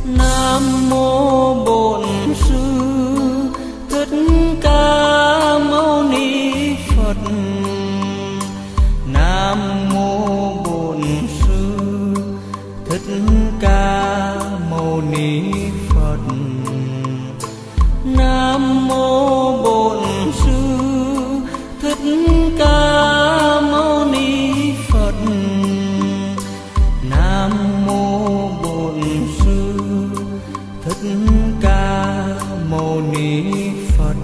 Nam mô Bổn Sư Thích Ca Mâu Ni Phật. Nam mô Bổn Sư Thích Ca Mâu Ni Phật. Nam mô Bổn Sư Thích Ca Mâu Ni Phật. Nam mô Bổn Sư Thích Ca Mâu Ni Phật.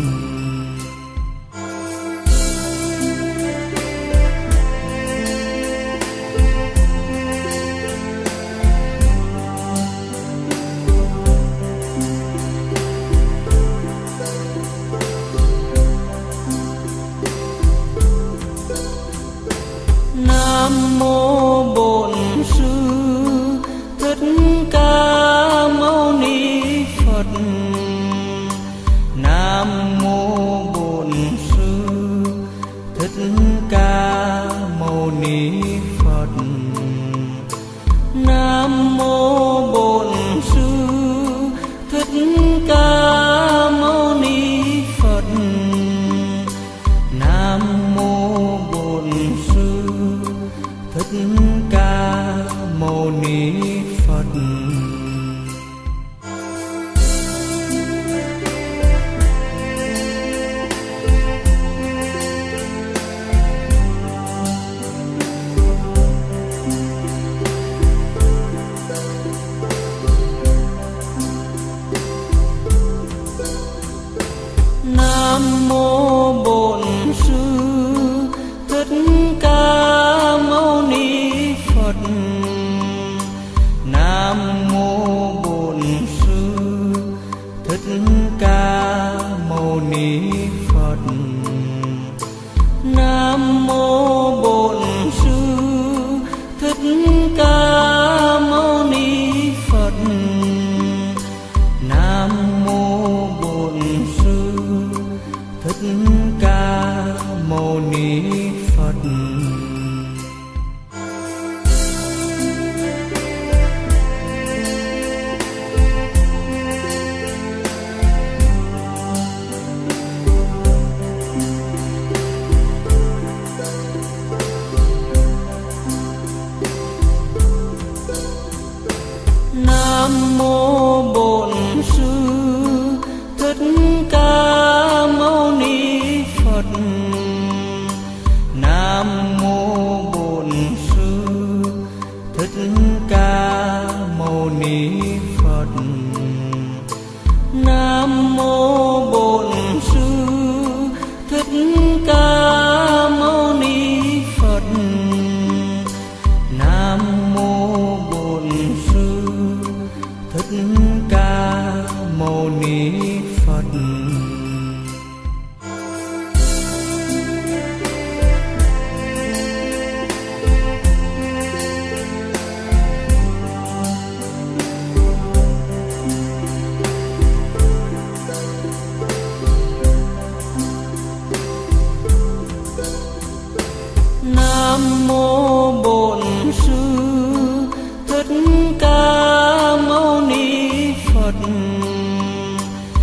Nam mô Bổn Sư Thích Ca Mâu Ni Phật. Nam mô Bổn Sư Thích Ca Mâu Ni Phật. Nam mô Bổn Sư Thích Ca Mâu Ni Phật. Nam mô Bổn Sư Thích Ca Mâu Ni Phật. Nam mô Bổn Sư Thích Ca Mâu Ni Phật. Nam mô Bổn Sư Thích Ca Mâu Ni Phật. Nam mô Bổn Sư Thích Ca Mâu Ni Phật. Nam mô Bổn Sư Thích Ca Mâu Ni Phật. Nam mô Bổn Sư Thích Ca Mâu Ni Phật. Nam mô Bổn Sư Thích Ca Mâu Ni Phật. Nam mô Bổn Sư Thích Ca Mâu Ni Phật. Nam mô Bổn Sư Thích Ca Mâu Ni Phật. Nam mô Bổn Sư Thích Ca Mâu Ni Phật.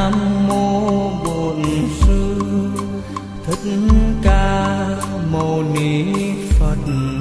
Nam mô Bổn Sư Thích Ca Mâu Ni Phật.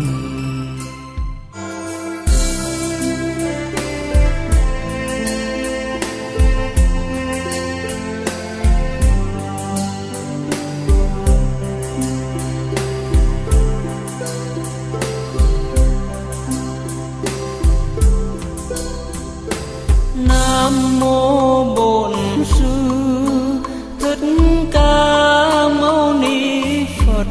Nam mô Bổn Sư Thích Ca Mâu Ni Phật.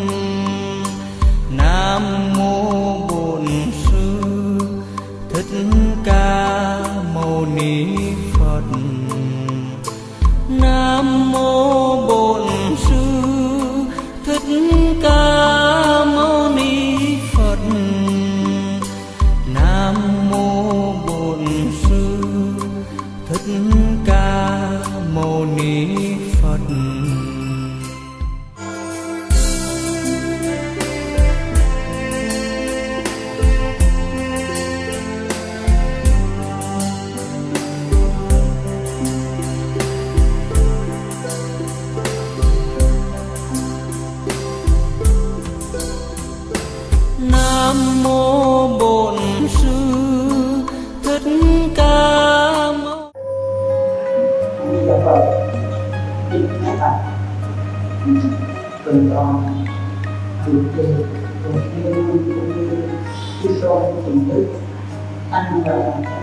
Nam mô Bổn Sư Thích Ca Mâu Ni Phật. Nam mô Bổn Sư Thích Ca Mâu Ni Phật. Nam mô Bổn Sư Thích Ca Mâu Ni Phật. Nam mô Bổn Sư Thích Ca Mâu Ni Phật. Kính các bạn, cùng con thường kỳ cùng chư tôn tình đức tăng và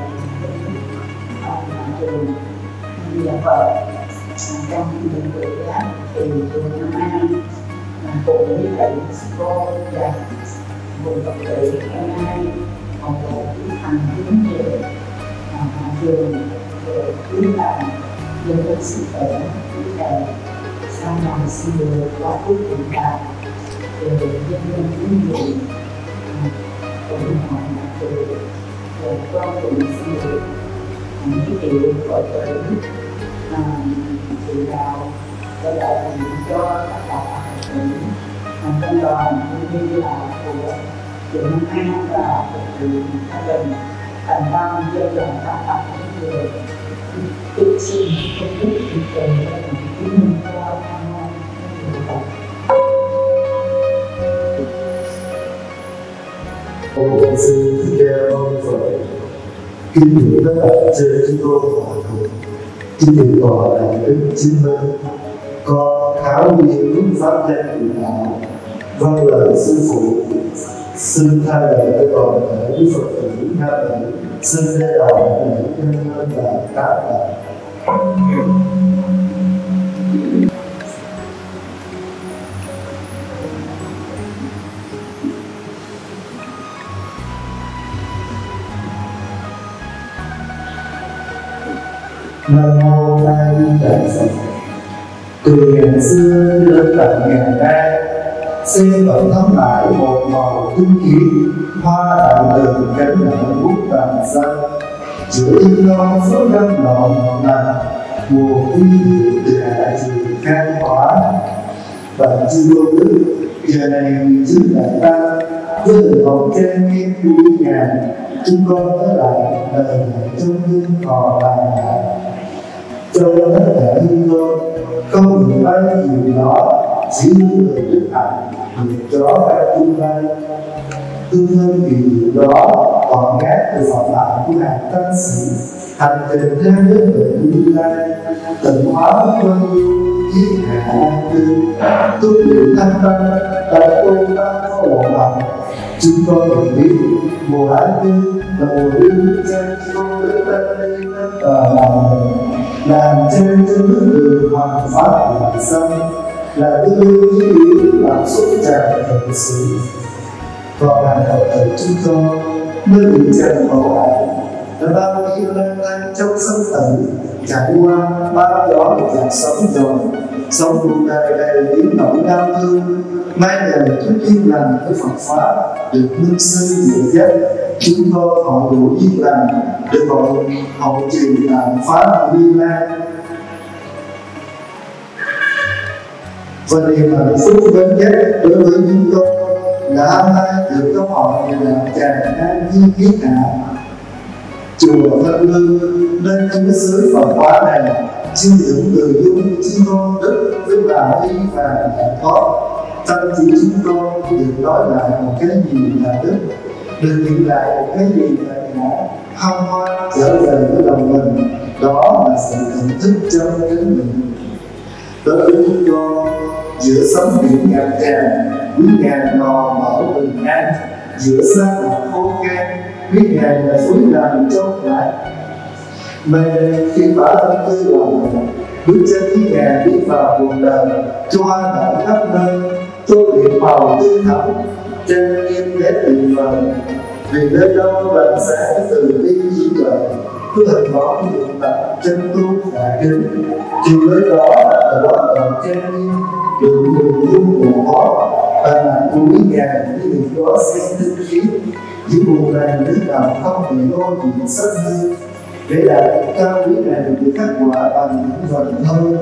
trường Ni Phật. Trong những buổi giác thì chùa Nam An cùng với thầy cô và cùng Phật tử hôm nay một bộ thành hướng về trường về cứu nạn dân dân sức khỏe với thầy sau này xin được có phúc tình cảm về dân dân hướng về ủng hộ từ con cũng xin được những điều Phật tử chỉ đạo để đại diện cho tất cả các Phật tử trong đoàn cũng như là của chùa Nam An và Phật tử gia đình thành tâm dân đoàn các tập người tự xin công đức thực tế để kính mừng cho Nam Mô Phật. Bổn Sư Thích Ca Mâu Ni Phật. Kính thưa các bạn trên chúng tôi hòa thượng, kính thưa tòa đại đức chứng minh, con tháo hiểu pháp danh của đạo, vâng lời sư phụ, xin thay lời cho toàn thể quý Phật tử nam nữ, xin lễ đạo để nhân lên là các bạn. Nam mô A Di Đà Phật. Từ ngàn xưa đến tận ngàn nay, xem vẫn thấm lại một màu tinh khiết, hoa đạo đường cánh nở bút vàng xanh, chữa yên non số năm nọn nặng, mùa quy từ hạ trường khai hóa. Và chư vô đức giờ này chính là ta với lời hồng trang nghiêm vui ngàn, chúng con tới lại lời dạy trong hương thọ bàn lại. Trong tất cả hương thơm không được bay nhiều đó, chỉ những người đức hạnh được chó phải tương lai. Tương thân vì điều đó còn ngát từ vọng lại của hàng tăng sĩ, hành trình theo đến về tương lai, tận hóa vân lưu thiên hạ an cư, tu luyện thanh tâm đại tôn tam có bộ lòng. Chúng con được biết mùa ái tư là mùa lưu trên con đức tân ly và lòng làm trên nước đường hoàng pháp lại sông, là tư lý yếu làm xúc tràn thần sự. Còn hàng Phật tử chúng con nơi bị trần khổ ải đã bao nhiêu lang thang trong生tử, trải qua bao gió và sống rồi, sống cuộc đời đầy những nỗi đau thương. May nhờ chút duyên lành với Phật pháp được minh sư dịu dắt, chúng con họ đủ duyên lành được hội hậu trì làm pháp vi lan. Và niềm hạnh phúc lớn nhất đối với chúng tôi là hôm nay được có họ về làm tràng an nhiên thiết hạ chùa Thân Lương, nơi trong cái xứ Phật hóa này chiêm ngưỡng người dung chúng con rất là hay và hạnh thoát. Tâm trí chúng con đừng nói lại một cái gì là đức, đừng nghĩ lại một cái gì là ngã, hăng hoan trở về với lòng mình, đó là sự thưởng thức trong cái mình. Đối với chúng con, giữa sóng biển ngập tràn, quý ngài lò mở bình an, giữa sa mạc khô khan, quý ngài là suối làm trong lại. Mây khi phá tâm tư lòng, bước chân quý ngài đi vào cuộc đời, cho hoa nở khắp nơi, tô điểm màu tươi thắm, trang nghiêm nét tuyệt vời. Vì nơi đâu bạn sẽ từ bi trí tuệ, cứ hình bóng được bạn chân tu và kính. Thì nơi đó ở đó ở trang nghiêm, được nhiều dung của họ, và là của quý ngài như đừng có sinh tinh khí. Những vùng này nước nào không thể lôi những sắc hư, để đạt được cao quý này được khắc họa bằng những vật thơ.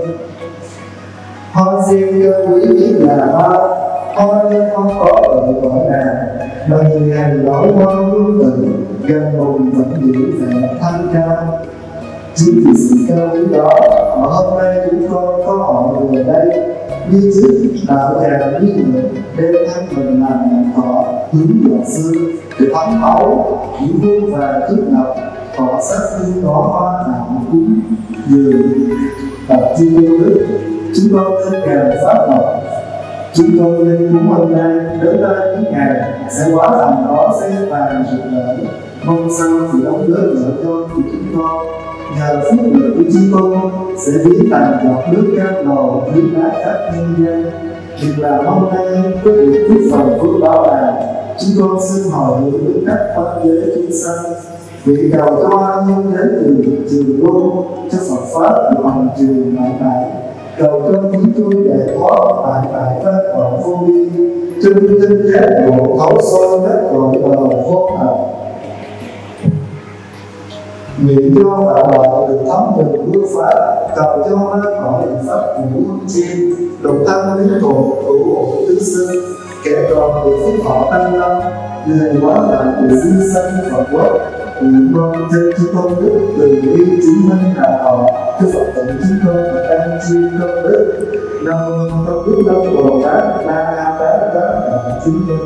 Hoa sen cơ quý là hoa, hoa nhân không có ở cõi nào, mà người hành nói hoa hương tử, gần hồn vẫn giữ vẻ thanh cao. Chính vì sự cao quý đó mà hôm nay chúng con có họ về đây, như trước đạo tràng quý người đem thân mình làm thọ hướng dọn xưa, để thấm máu những hương và cước ngọc, thọ sắc hương đó hoa nặng cúng dường tập chi yêu đức. Chúng con thân ngài pháp mộc, chúng tôi lên cúng hôm nay đến đây những ngày sẽ hóa thành đó sẽ vàng rực rỡ, mong sao sự đóng góp vợ con của chúng con nhờ phúc lợi của chúng con sẽ biến thành giọt nước cam lồ dưới lá khắp nhân gian. Việc làm hôm nay có được phước phần phước bao là chúng con xin hỏi hướng với các pháp giới chúng sanh, vì cầu cho an nhân đến từ trường luôn cho Phật pháp của hành trường mãi mãi, cầu cho chúng tôi giải thoát mãi mãi phát vọng vô vi, cho linh tinh giác ngộ thấu soi các cõi bờ vô tận. Nguyện cho đạo đạo được thấm nhuần bước pháp, cầu cho nơi khỏi pháp của muôn chi, đồng thân đến cùng cứu hộ tứ sinh, kẻ còn được phúc thọ tăng lâm, người hóa lại của di sanh Phật quốc. Nguyện con trên chúng con đức từ bi chứng minh đạo họ, cho Phật tử chúng con an chiên công đức. Nam mô Công đức Đông Bồ Tát Ma Ha Tát Tát Đạo chúng con.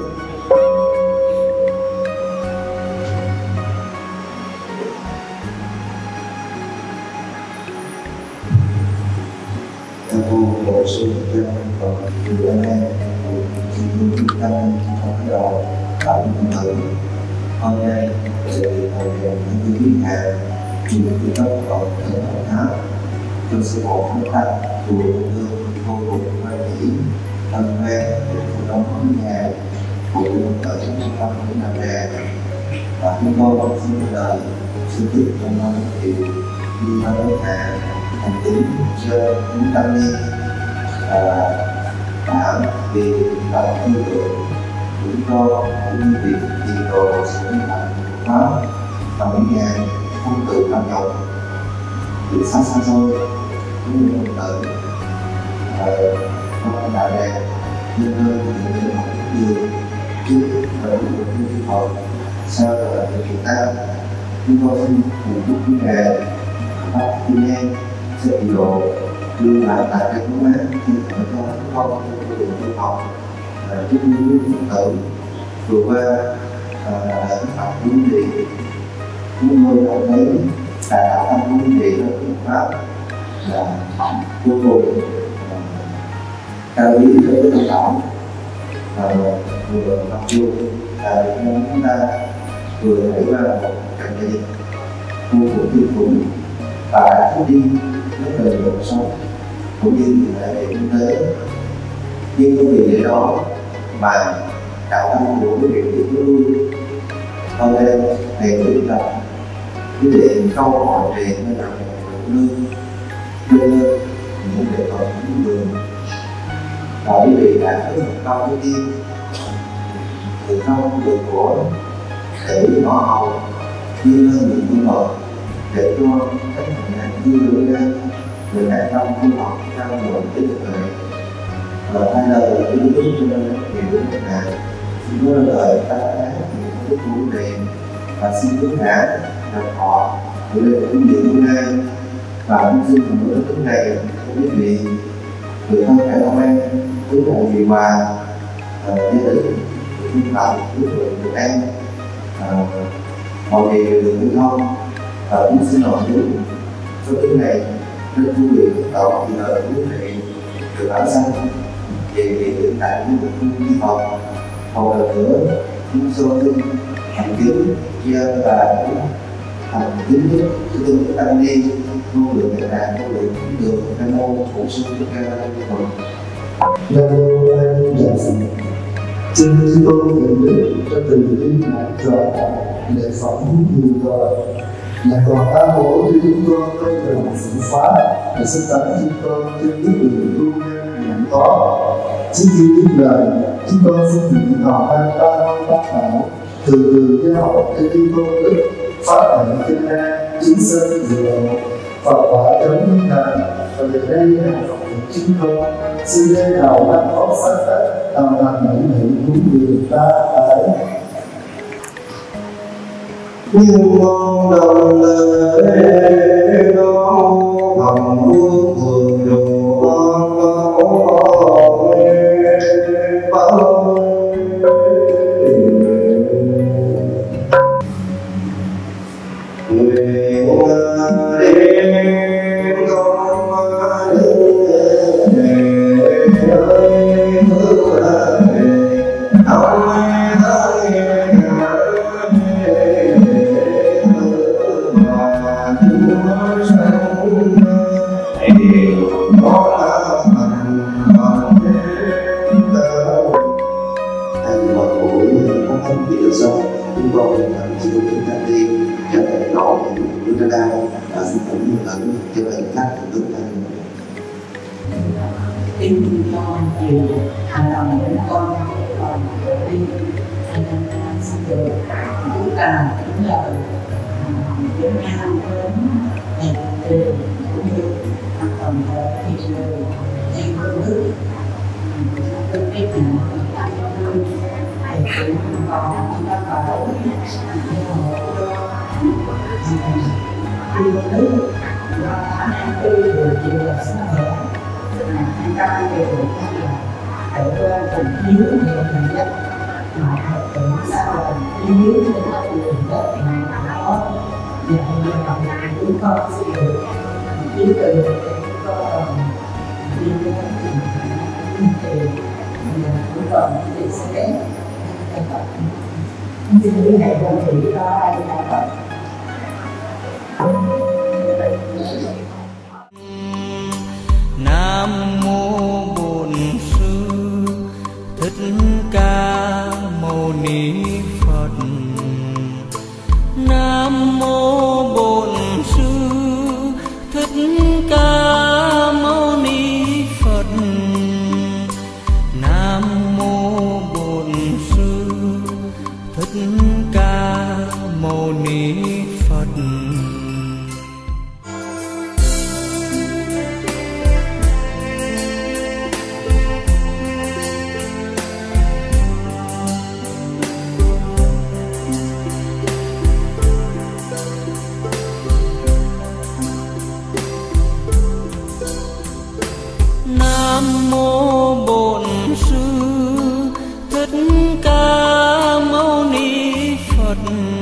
Nam mô Bổn Sư Thích Ca Mâu Ni Phật. Từ anh em chúng ta bắt đầu tại những tử hôm nay thì thầy những biết hạ chủ tịch cấp cộng ở Tháp cho sự hộ phóng thanh của lương vô cùng quan hỷ thân quen để phụ đóng nhà của ở trong trung tâm của Nam Đà, và chúng tôi cũng xin lời xin tiếp trong năm thì đi vào đối hạ thành tính cho những tăng ni đã vì lòng tư tưởng chúng tôi cũng như việc tiền đồ sự mạnh của pháp và những nhà không tự cảm nhận từ xa xa xôi cũng như một tự con đạo đàn nhân hơn những điều học nhiều trước và được như Phật sau là người ta. Chúng tôi xin cùng giúp quý ngài pháp thiên nhiên sẽ bị độ đưa lại tại cái cố án khi ở cho chúng con của đường tu học chúc quý Phật tử vừa qua đã học hướng địa. Chúng tôi đã thấy tại đạo tâm hướng địa là phương pháp là vô cùng cao quý đối với đồng đạo, vừa học vô là chúng ta vừa trải qua một cảnh gia đình vô cùng tuyệt vời và đi với đời cuộc sống cũng như là để kinh tế. Nhưng không vì vậy đó mà đạo tâm của quý vị cứ luôn hôm nay thầy quyết tâm quyết định câu hỏi về nơi nào được lương đưa những đề cập những đường và quý vị đã có một câu đầu tiên từ câu được của để ngõ hầu như lên những phương hợp để cho các nhà cư đưa lên người đại trong phương học trong nguồn tích cực này. Và hai lời là cái lúc cho nên hiểu là xin có lời ta đã những cái của đề và xin tất cả là họ gửi lên những điều hôm nay và cũng xin một bữa lúc này quý vị người thân cả ông em quý vị điều hòa gia đình cũng làm quý vị được em mọi người được lưu thông và cũng xin lỗi những số thứ này rất quý vị tạo thì là quý vị được ở sân về hiện tại với một hy vọng một lần nữa chúng tôi hành kính dân và hành kính nhất chúng tôi tăng ni vô lượng đại đàn vô lượng được nam mô bổn sư thích ca mâu ni Phật. Nam mô A Di Đà Phật. Xin chúng tôi nhận đức cho từng viên hạt trò lễ phẩm nhiều rồi là còn ta bổ cho chúng tôi tôi cần sự phá để sức tấn chúng tôi trên những đường tu nhân nhận có. Trước khi dứt lời, chúng tôi xin nguyện thọ ban ta tác bảo từ giáo học cho chúng tôi đức phát hành kinh an chính sơn diệu Phật quả chống thiên thần và về đây là Phật chúng tôi xin lê đầu năm có sát tất tầm thành mỹ mỹ cũng được ta ở nhưng mong đồng lễ đó thầm vương thường đồ con tin cho nhiều hài lòng với con còn đi nên xin được chúng ta cũng là với nhau đến ngày tình cũng như toàn thể thị trường theo phương thức tôi biết là thầy cũng còn chúng ta phải đi một nước và khả năng tư điều trị là sức khỏe chúng ta đều phải qua cùng chiếu nhiều thành nhất mà thật sự sao là chiếu trên các đường đất nó dạy như vậy chúng con sẽ được chiếu từ chúng con đi đến thì chúng con thì sẽ xin liên hệ con thủy đó ai đã vậy. Nam mô Bổn Sư Thích Ca Mâu Ni Phật. Nam mô Bổn Sư Thích Ca Mâu Ni Phật. Nam mô Bổn Sư Thích Ca Mâu Ni Phật. Nam mô Bổn Sư Thích Ca Mâu Ni Phật.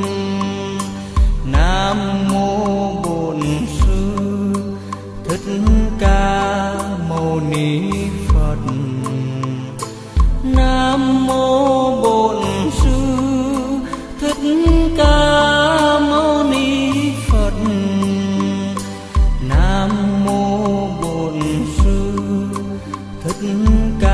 Nam mô Bổn Sư Thích Ca Mâu Ni Phật. Nam mô Bổn Sư Thích Ca Mâu Ni Phật. Nam mô Bổn Sư Thích Ca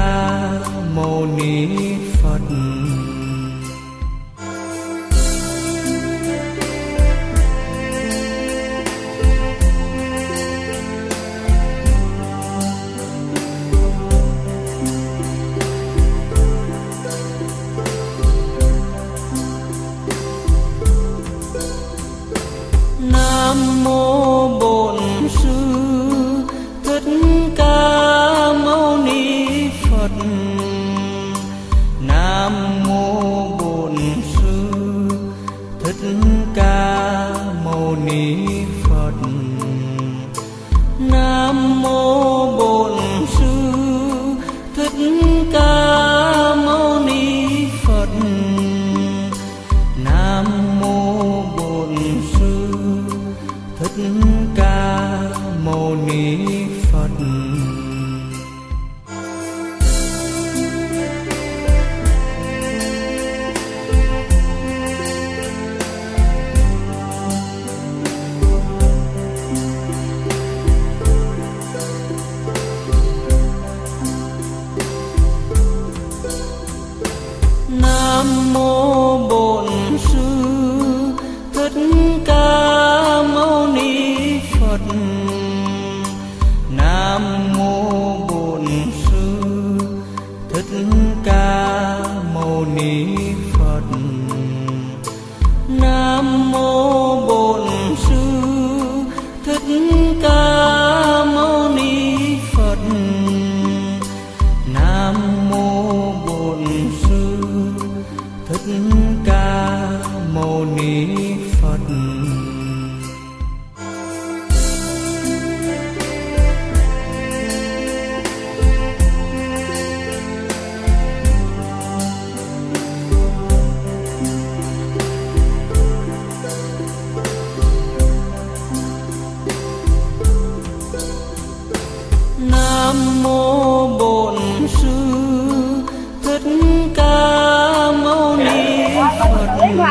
Nam mô Bổn Sư Thích Ca Mâu Ni Phật.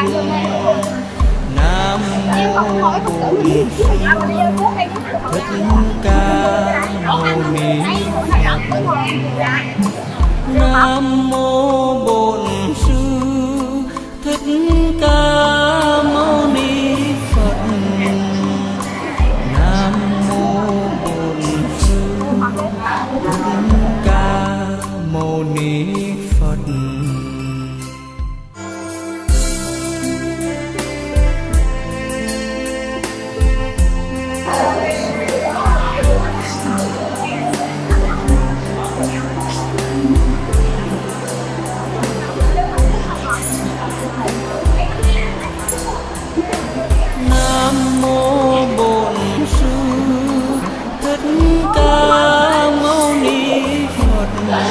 Nam mô Bổn Sư Thích Ca Mâu Ni Phật. Nam mô Bổn Sư Thích Ca Mâu Ni Phật. Nam mô Bổn Sư Thích Ca Mâu Ni Phật. Nam mô Bổn Sư Thích Ca Mâu Ni Phật.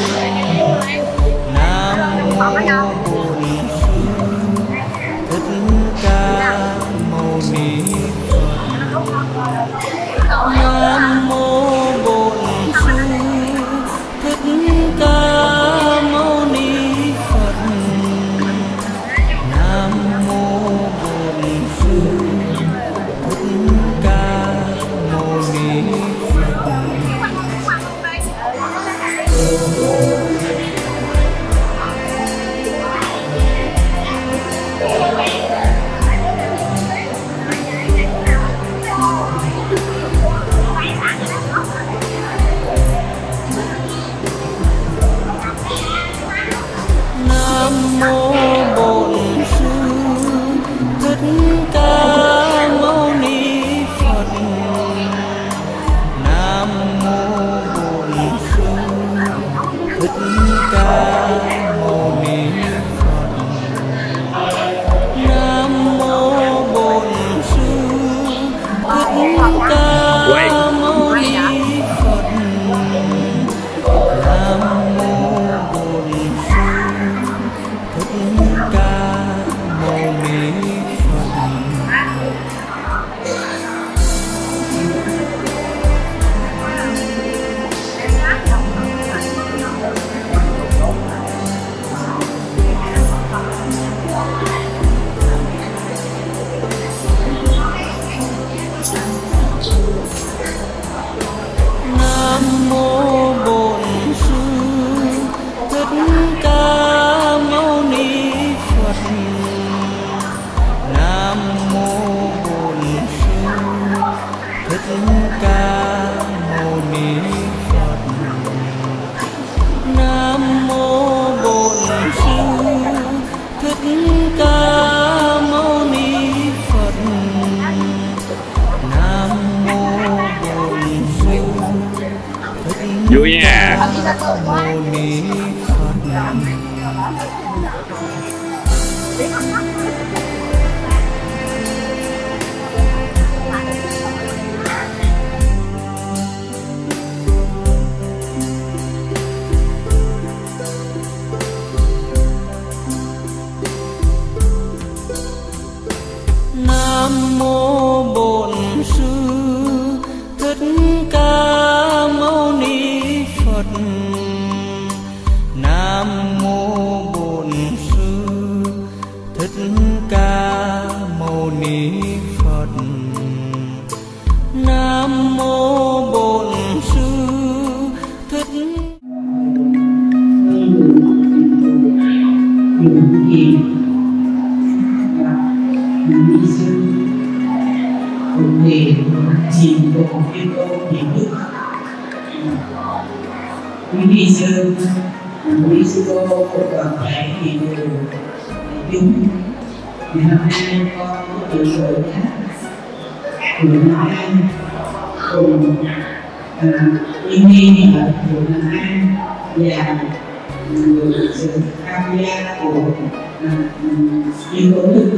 Nam mô Bổn Sư Thích Ca Mâu Ni Phật. Nam mô Bổn Sư Thích Ca Mâu Ni Phật. Nam mô Bổn Sư Thích Ca Mâu Ni Phật. Nam mô Bổn Sư Thích Ca Mâu Ni Phật. Nam mô Bổn Sư Thích Ca Mâu Ni Phật. Nam mô Bổn Sư Thích Ca Mâu Ni Phật. Nam mô Bổn Sư Thích Ca Mâu Ni Phật. Nam mô Bổn Sư Thích Ca Mâu Ni Phật. Nam mô Bổn Sư Thích Ca Mâu Ni Phật. Nam mô Bổn Sư Thích Ca Mâu Ni Phật. Nam mô Bổn Sư Vui nha. Mâu Ni Phật. Nam mô Bổn Sư Thích Ca Mâu Ni Phật. Nam mô Bổn Sư Thích Ca Mâu Ni Phật. Nam mô Bổn Sư Thích. Những gì lý sư cùng để chìm vào một cái câu hình thức lý sư cô cũng còn phải thì đều chúng ngày hôm nay con có chuyện lợi khác của Nam An cùng Yên Nhi ở của Nam An và sự tham gia của Yên Cố Đức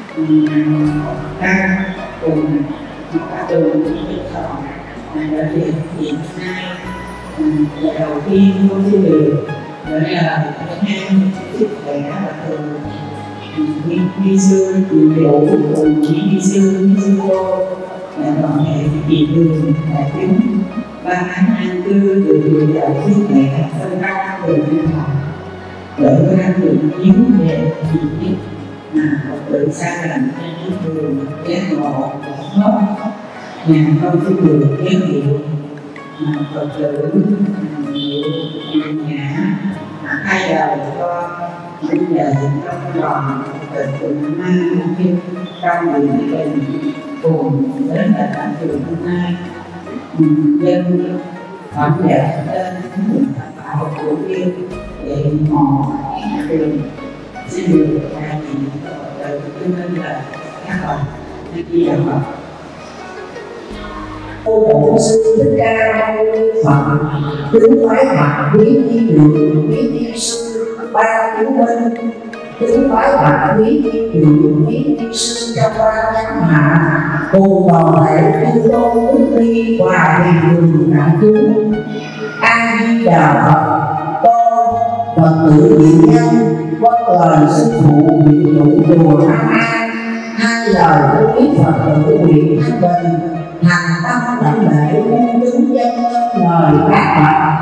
ta cùng cả trường Đức Thọ đã thực hiện nay và đầu tiên con xin được đó là an sức khỏe và thường vi sư từ đủ cùng vi sư cô là toàn thể vị đường đại chúng Ba an cư từ người đạo thiên mẹ phân ra từ nhân học để ra được chiếu về gì biết mà Phật tử xa lành trên cái đường giác ngộ hết nhà không có được giáo hiệu mà Phật tử nhiều nhà hai đời cho bây giờ trong lòng Phật tử mang kinh trong bình bình cùng đến là tại trường hôm nay dân phản đẹp lên tạo của yêu để họ trường xin được ra thì cho nên là các bạn đi đạo Phật. Ô Bổn Sư Thích Ca Mâu Ni Phật đứng phái Bạc Quý Thiên Đường Quý Thiên Sư ba cứu minh đứng phái Bạc Quý Thiên Đường Quý Thiên Sư trong ba nhắn hạ cùng toàn thể chư tôn đức đi và vì đường đại chúng. A Di Đà Phật. Con Phật tử Diệu Nhân vâng lời sư phụ nguyện trụ chùa Nam An hai lời quý Phật tử nguyện Thanh Bình thành tâm đảnh lễ cung kính dân lời các Phật.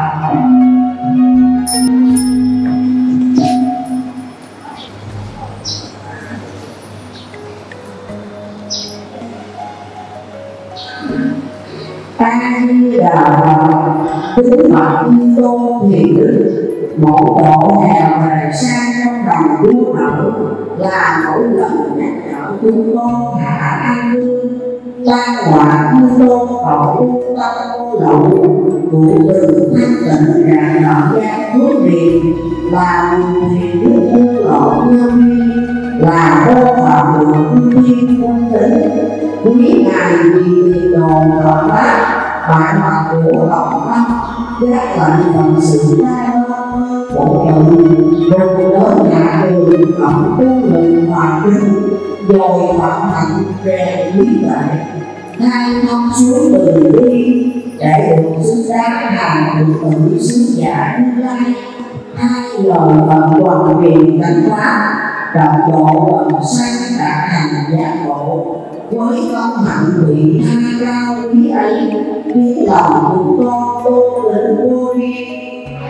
A Di Đà Phật. Kính bạch Chư Tôn Hiền Đức, một bộ hèo về sang trong đồng cứu nợ là mỗi lần nhắc nhở chúng con hạ an lương ban hòa Chư Tôn tội tu tâm vô lậu cụ từ thanh tịnh rạng rỡ giác phước điền là thiền đức vô lậu nhân viên là vô phạm được ưu tiên quân tính quý ngài vì tiền đồn đòn bác bạn mặt của lòng tâm giác lệnh phần sự đa bộ tự rồi lớn nhà đường cộng tu lượng hòa kinh rồi vận hành rèn quý tuệ hai thông suối đường đi để được xứng đáng làm được tự xứng giả như lai hai lời bằng hoàn quyền đánh pháp đồng bộ bằng sanh đã thành giác ngộ với công hạnh vị tha cao quý ấy tiếng lòng của con tô lĩnh vô biên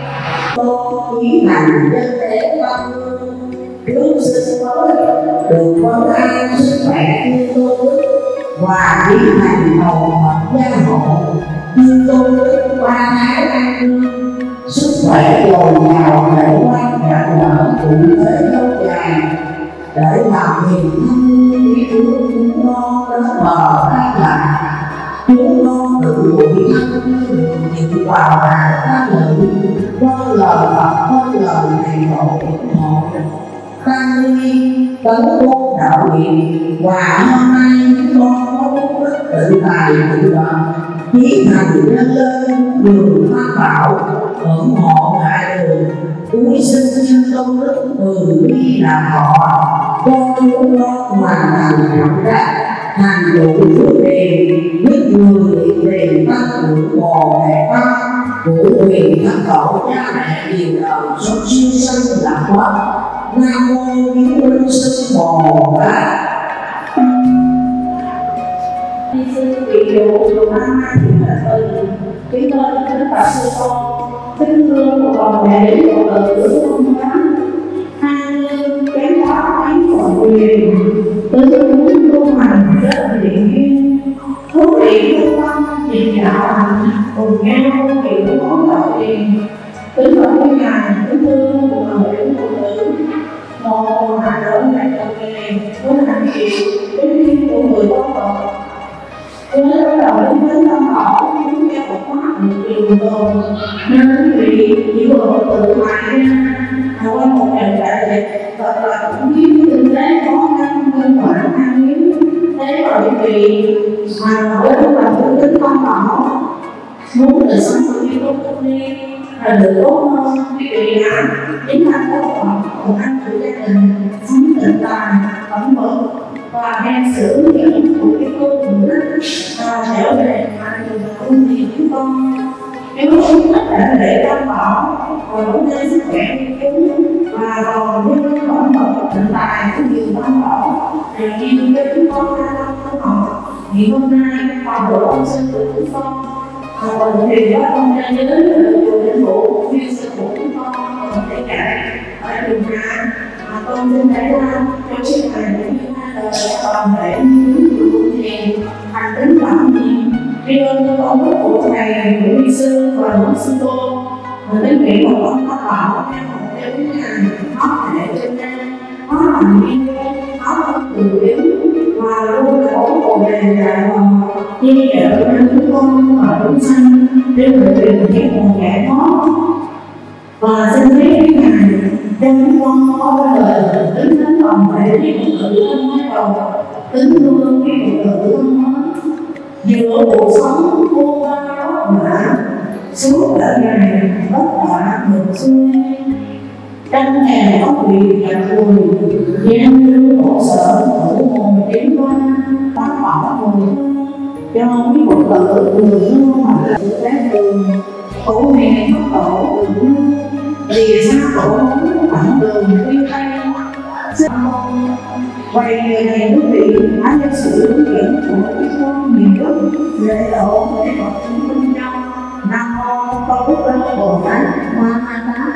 tô quý hành nhân thế văn lương sinh mới được vân an sức khỏe như tôn đức và quý hành hầu Phật gia hộ như tôn đức qua thái an cương sức khỏe dồi dào để quan rạng rỡ cụ thể lâu dài để làm hiền thân quý cứu chúng con đến bờ an lạc chúng con tự nguyện thân như được dự vào đại ta lợi vâng lời Phật vâng lời thầy tổ ủng hộ tăng ni tấn tôn đạo nguyện và hôm nay chúng con có phúc đức tự tài tự đoàn chí thành nhân lên đường pháp bảo ủng hộ đại đường cuối sinh nhân công đức từ bi làm họ con chúng con hoàn thành trọng trách thành đủ phước điền nhất người điện tiền tăng hưởng bồ đề pháp của quyền thất tổ cha mẹ nhiều đời sống siêu sinh lạc quốc nam mô cứu linh sư bồ tát. Đi sư vị dụ chùa Nam An Thị Trấn Từ kính mời kính bạch sư con kính thưa của toàn thể của tử tôn hóa hai lương kém hóa ánh còn quyền tứ chúng tu hành rất điện duyên thú vị tu tâm hiện đạo hành cùng nhau hiểu món đạo tiền kính mời quý ngài kính thưa của toàn thể phụ tử một hành đổi ngày đầu nghề với hành kiều kính thiên của người tốt Phật. Tôi mới bắt đầu đến tâm họ chúng ta một khóa đường tồn nên quý vị chỉ vừa tự hại ra qua một trận đại dịch thật là cũng kiếm kinh tế khó khăn hơn khoảng ăn hiếu thế mà quý vị mà với lúc là tự tính tâm họ muốn đời sống của quý tốt tốt đi là được tốt hơn quý vị ạ chính là tốt Phật còn ăn của gia đình sống tịnh tài ẩm mực và nghe sự hướng dẫn của cái cô phụ đức và trở về mà từ công ty chúng con nếu chúng tất cả để đảm bảo và vấn đề sức khỏe của chúng và còn những cái bảo mật tận tài cũng như đảm bảo để nhìn cho chúng con ra không học thì hôm nay toàn bộ ông sư của chúng con Còn thì có con ra nhớ chùa Linh Phụ, viên sư phụ của con còn để cả ở đường Hà. Con xin đại la cho chiếc hàng như là toàn thể những thiền hành tính bản thiền tri ân cho công đức của thầy Nguyễn Sư và Nguyễn Sư Tôn. Mình tính nghĩ một con có bảo theo một theo cái ngài nó thể trên đây nó làm yên nó có từ biến và luôn là có một đề dài và chia sẻ với chúng con và chúng sanh trên người truyền cái một giải thoát. Và xin thấy cái ngài đem con có lời tính đến lòng thể cái tự thân mới đầu tính thương cái tự thân mới giữa cuộc sống vô qua đó mà suốt cả ngày vất vả thường xuyên trong nhà có việc gặp người gian lưu khổ sở khổ hồn tiến qua tác bỏ người cho cái một tự người thương mà là sự đáng đường khổ nghèo khổ khổ vì sao khổ hốn khoảng đường quy tay xin mong quay về này quý vị hãy cho sự hướng dẫn của cái con miền đất lễ độ để có chúng minh nhau Nam mô Con Đức Linh Bồ Tát Ma Ha Tát.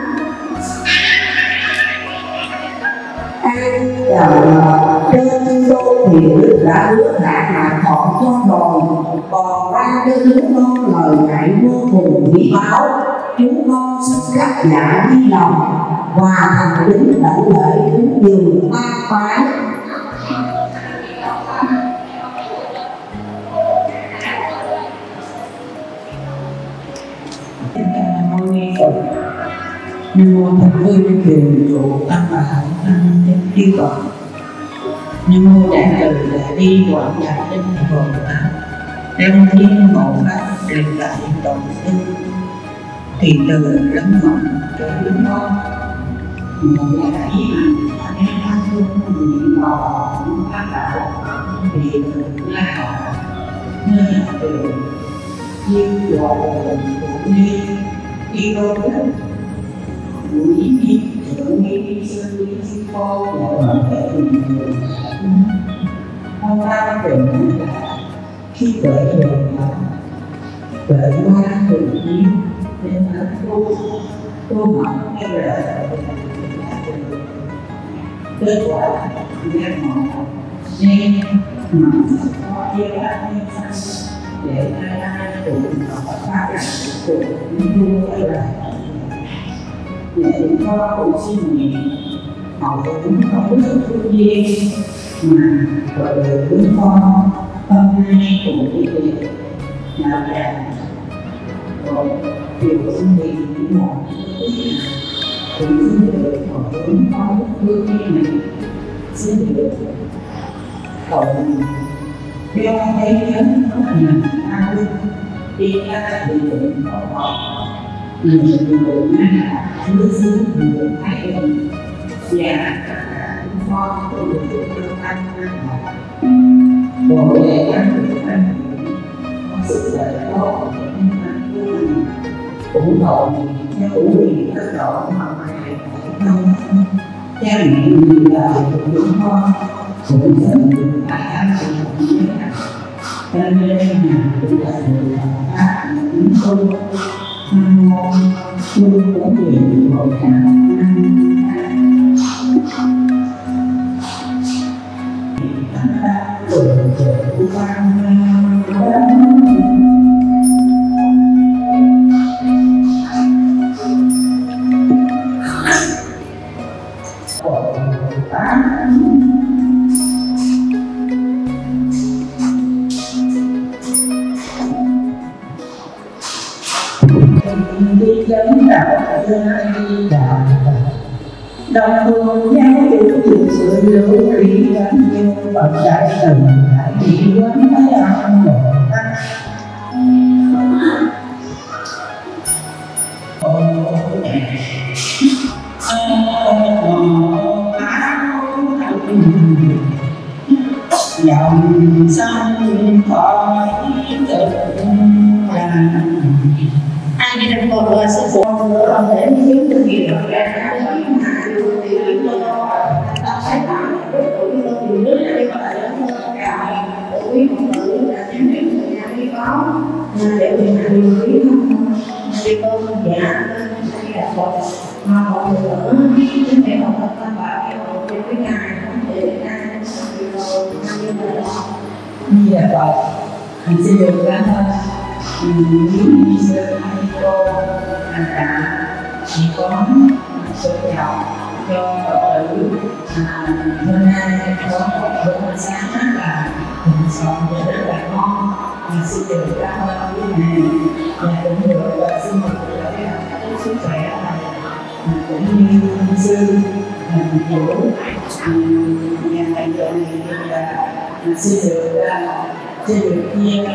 Trên đô thiện đức đã ước đạt mà thọ cho rồi, còn ba cho chúng con lời dạy vô cùng quý báu. Chúng con xin khắc giả di lòng và thành kính đảnh lễ cúng dường ba phái. Nam mô Thập Phương Truyền Trụ Tăng Bà Hạnh Tăng Nhân Thiên Phật. Nam mô Đại Từ Đại Bi Quảng Đại Tinh Bồ Tát. Đăng Thiên Hộ Pháp Truyền Đại Đồng Sư. Thì từ lắm mộng cho chúng con. Một đại anh em tha phương nguyện bò phát đạo vì từ la họ nơi hạ từ như gọi cũng như đi đâu đó quý vị thượng nghi sư sư cô và toàn thể người hôm nay về khi về qua thường nhiên nên là tôi học theo lời kết quả nghe họ nên mà có yêu ai để ai cùng họ phát triển cùng vui lại để chúng con cùng xin nguyện họ cũng không biết thương duyên mà gọi đời chúng con hôm nay cùng đi về nào rằng rồi điều xin nguyện những một cũng xin được họ cũng có thương duyên này xin được cầu do thấy nhấn có hình an lương đi ra thì cũng có họ người ngăn hứa xứ người thái bình và chúng con tôi được thương anh bộ lễ ăn được anh có sự lợi tốt nhưng mà tôi cũng cầu theo ủ quyền tất độ mà thầy không cha mẹ người đời của chúng con cũng dần được đại an sự hạnh phúc cho nên là cũng là người phát những câu Nam mô Phương Quán Nguyện Bồ Tát. Đi chấn đạo đi đạo đồng thường nhau chủ sự lưu lý gắn như Phật đại thần đại bị quán thái ăn Bồ Tát. Dòng sông khỏi tự ai đi đến một là sự phụ không thể thiếu được gì được ra thì chúng tôi ta phải làm chúng tôi dùng nước để gọi là cả quý phật tử là những người nhà đi có để mình điều lý không đi con dạ đi là Phật mà mọi người nữa chứ mẹ không thật ta bảo em ở trên cái ngày để ngày rồi như là Phật thì sẽ được ra hơn như sư hay cô anh cả chỉ có sự học cho Phật tử hôm nay có một bữa sáng rất là thịnh soạn và rất là ngon và xin được ra hơn cái này và cũng được và xin được cái sức khỏe cũng như sư chủ nhà thầy giờ này là xin được chia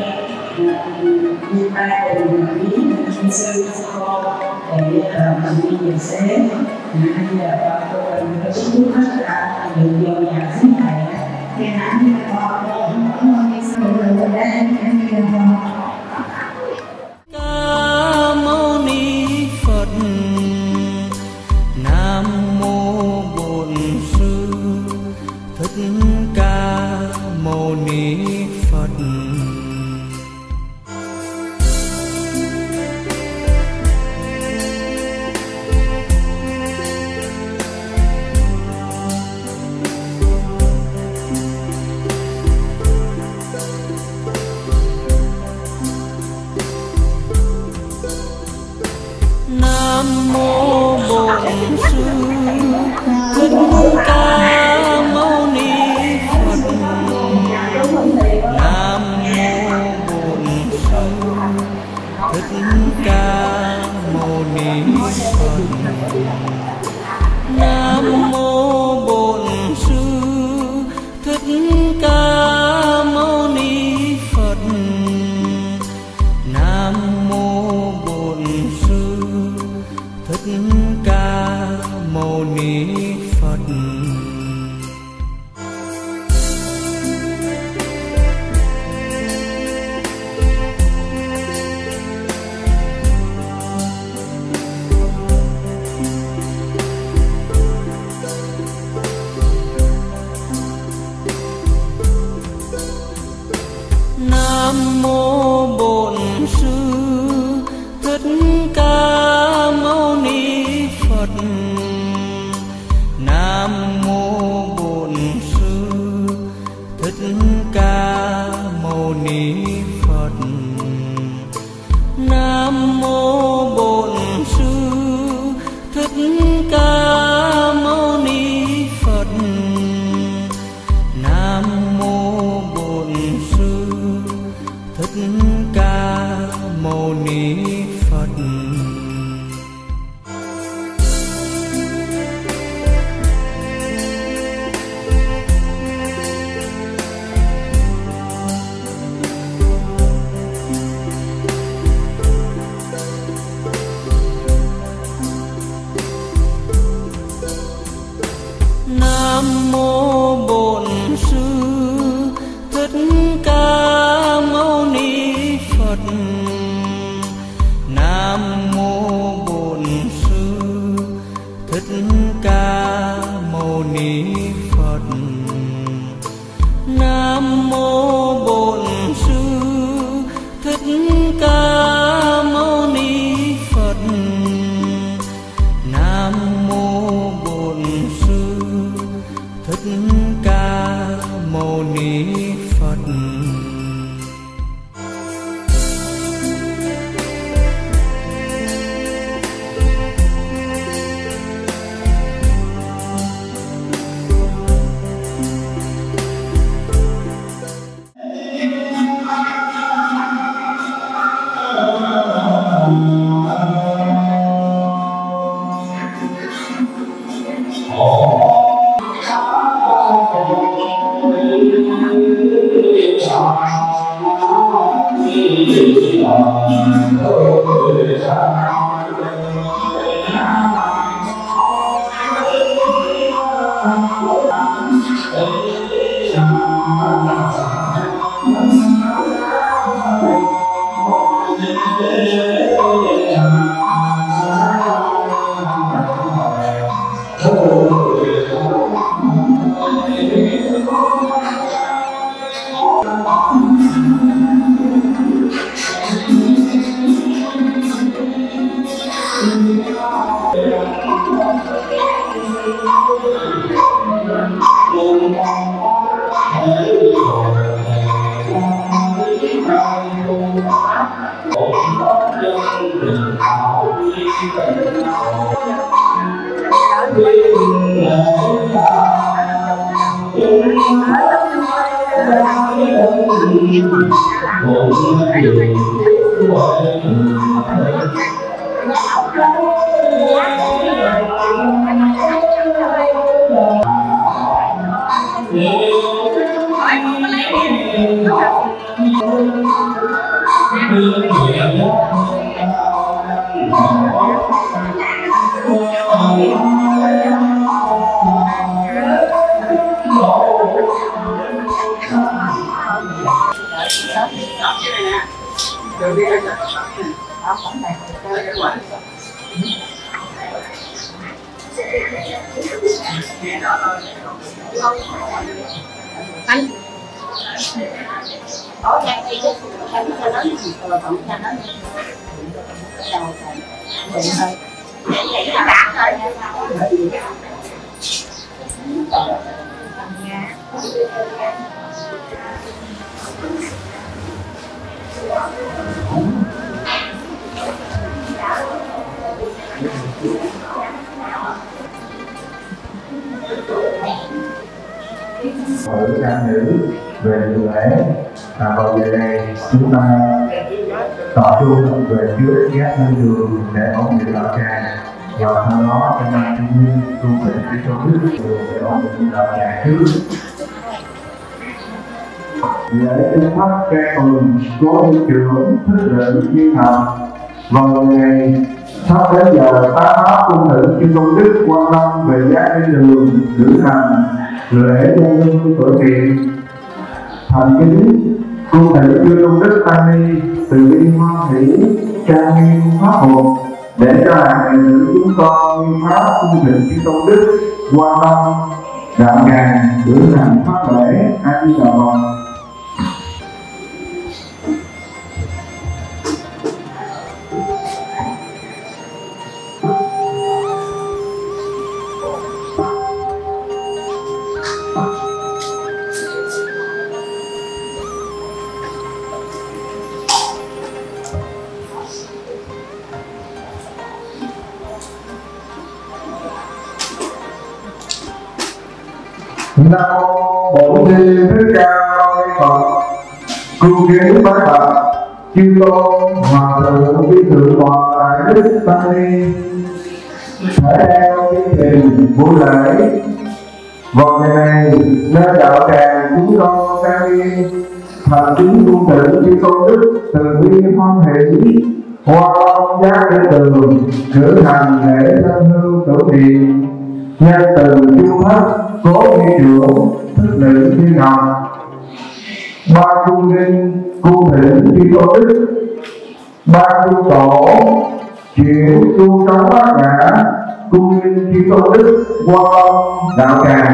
tay cùng quý sư cô để mình đi về xế hay là cô mình có chút hết cả được vào nhà xứ này thì hãy đi vào đó cái sau rồi đây em đi vào Ca Mâu Ni Phật. Nam mô Bổn Sư Thích Ca Mâu Ni Phật. Nam mô Bổn Sư Thích Ca Mâu Ni Phật. Nam mô Bổn Sư Thích Ca Mâu Ni Phật. Nam mô Bổn Sư Thích Ca Mâu Ni Phật. Nam mô Bổn Sư Thích Ca Mâu Ni Phật. Nam mô Bổn Sư Thích Ca Mâu Ni Phật. Anh có ra đây chứ anh cho nó còn cho nó đầu thôi để cả thôi Ở nam nữ về lễ vào giờ này chúng ta tập trung về trước giác lên đường để ổn định đạo tràng, và sau đó chúng ta trung minh tu về cái số đức để ổn định đạo tràng trước. Lễ chứng thắp ca mừng cố hiệu trưởng thích lệnh chuyên học vào ngày sắp đến giờ tá pháp cung thỉnh chư công đức quan tâm về giác lên đường cử hành lễ dân hương tổ trì. Thành kính cung thỉnh chư công đức tăng ni từ bi hoan hỷ trang nghiêm pháp hồn để cho hàng đệ tử chúng con nghiêm pháp cung thỉnh chư công đức quan tâm đạo tràng cử hành pháp lễ A Di Đà Phật. Nam mô Bổn Sư Thích Ca Mâu Ni Phật. Cung kính bái bạch chư tôn hòa thượng vi thượng tọa đại đức tăng ni thể theo chương trình buổi lễ vào ngày này nơi đạo tràng chúng con trang nghiêm thành kính cung thỉnh chư công đức từ bi hoan hỷ hoa long giác lên đường cử hành lễ dân hương tổ trì nhân từ chu thất cố hiệu trưởng thích lệnh chuyên học ba cung linh cung thỉnh chư công đức ba cung tổ chuyển tu trong bát nhã cung linh chư công đức qua đạo tràng.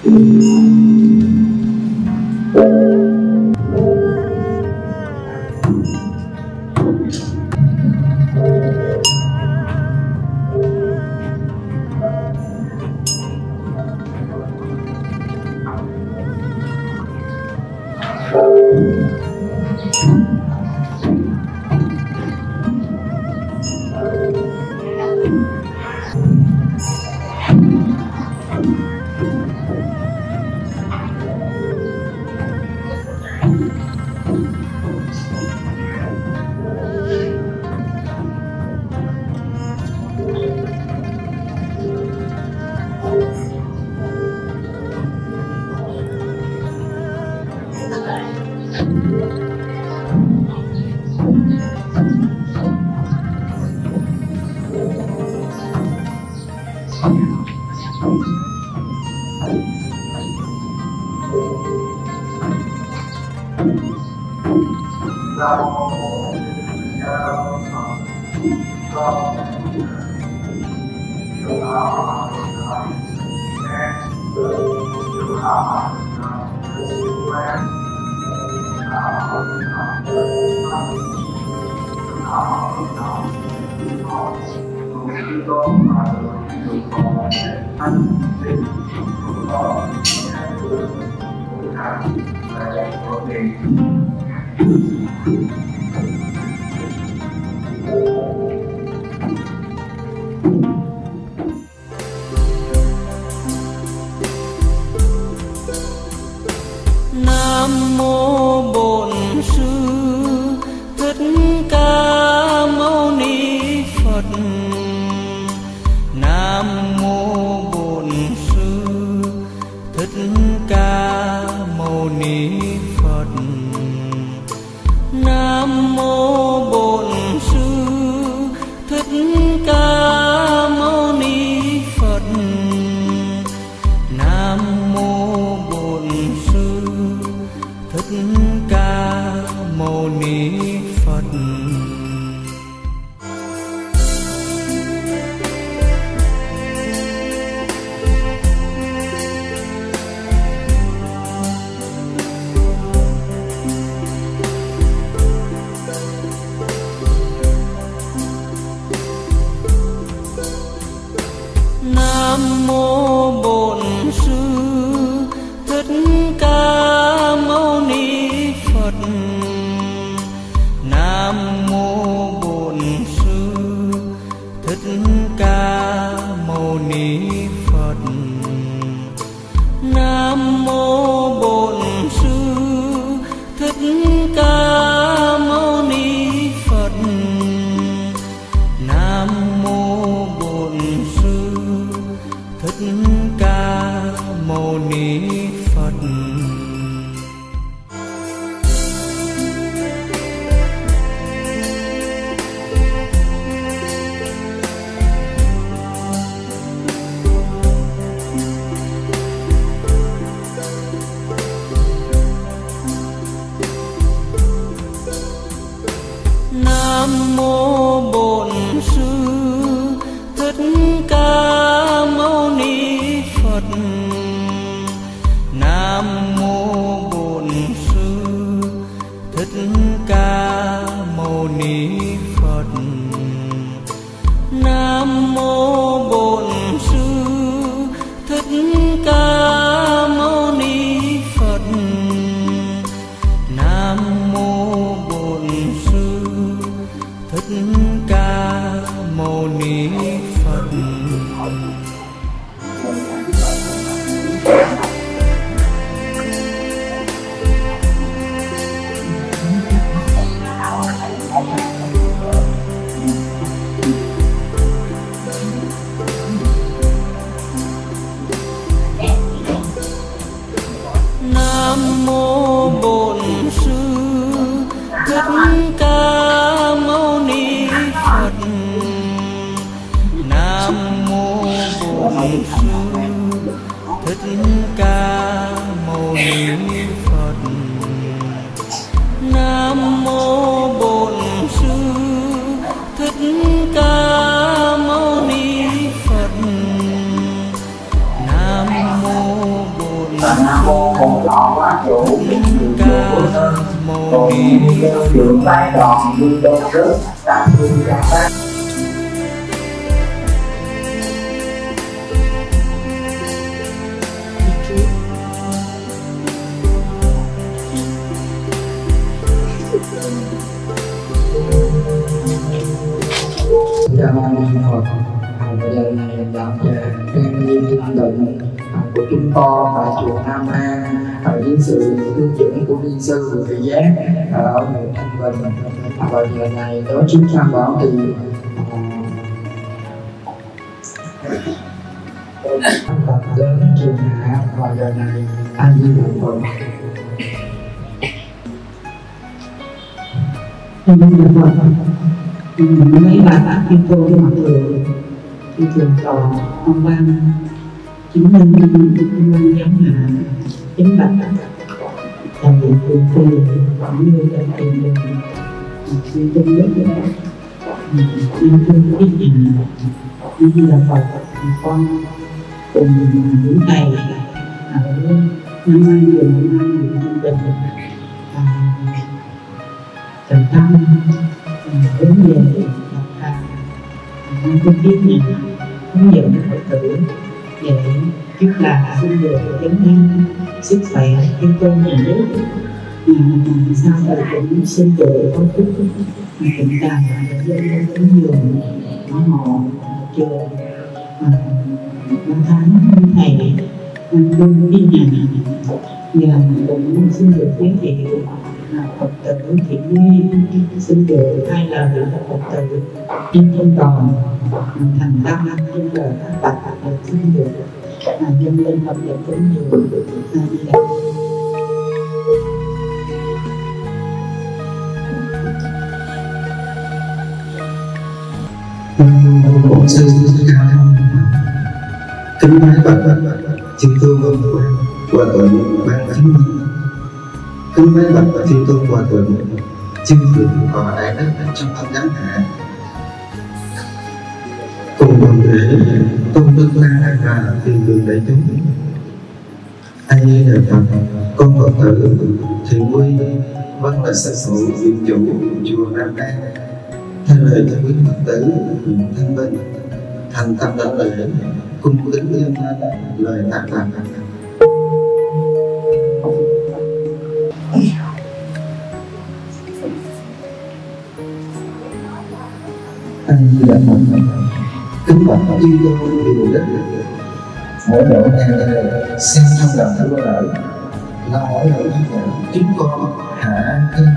Nam mô Bổn Sư Thích Ca Mâu Ni Phật. Nam mô Bổn Sư Thích Ca Mâu Ni Phật. Nam mô Bổn Sư Thích Ca Mâu Ni Phật. Nam mô Bổn Sư Thích Ca Mâu Ni Phật. Nam mô Bổn Sư Thích Ca Mâu Ni Phật. Nam mô Bổn Sư Thích Ca Mâu Ni Phật. Nam mô Bổn Sư Thích Ca Mâu Ni Phật. Nam mô Bổn Sư Thích Ca Mâu Ni Phật. Nam mô Bổn Sư Thích Ca Mâu Ni Phật. Nam mô Bổn Sư Thích Ca Mâu Ni Phật. Nam mô Bổn Sư Thích Ca Mâu Ni Phật. Nam mô Bổn Sư Thích Ca Mâu Ni Phật. Nam mô Bổn Sư Thích Ca Mâu Ni Phật. Nam mô Bổn Sư Thích Ca Mâu Ni Phật. Nam mô Bổn Sư Thích Ca Mâu Ni Phật. Nam mô Bổn chỗ người chỗ hơn, còn đường vai tròn như đâu rớt tạm hương cả bác. Cảm ơn Phật. Bây giờ này đọc về trang nghiêm tinh tịnh của chúng con tại chùa Nam An dưới sự hướng dẫn của ni sư Huệ Giác ở huyện Thanh Bình. Và giờ này đó 900 bảo thì tập đến trường hạ. Và giờ này A Di Đà Phật. A Di Đà Phật. Mấy bạn chuyên cô với mặt thường tòa ông ban chứng minh giám hạ chính bạch làm việc thường phi cũng như là tiền đường chuyên tinh lớp chuyên thương biết nhà như là Phật con cùng những thầy ở năm nay vừa năm nay Thanh Bình Trần Tâm đến về đọc thà tôi biết nhà hướng dẫn Phật tử để trước là xin được chấn an sức khỏe thiên tôn nhà nước sau này cũng xin được có phúc cũng càng dân ứng dụng ở họ trường ba tháng thầy luôn đi nhà và cũng xin được giới thiệu Phật tử Thiện Nguyên xin được 2 lời của Phật tử in trong toàn thành tâm trong lời các bạch xin được nhân lên Phật được cũng nhiều Bổn sư cao thông kính bái bạch chư tôn hòa thượng ban chứng minh, kính bái bạch chư tôn hòa thượng chư vị họ đại đức trong tâm giám hạ, cùng toàn thể tôn đức la và tiền đường đại chúng. A Di Đà Phật. Con Phật tử Thiện Quy vâng là sư phụ viện chủ chùa Nam An thay lời cho quý Phật tử huyện Thanh Bình thành tâm đảnh lễ cung kính dâng lên lời tạ bạch. A Di Đà Phật. Kính bạch chư tôn điều đức, mỗi độ ngày xem trong lòng thua lợi là mỗi độ chúng con hạ thân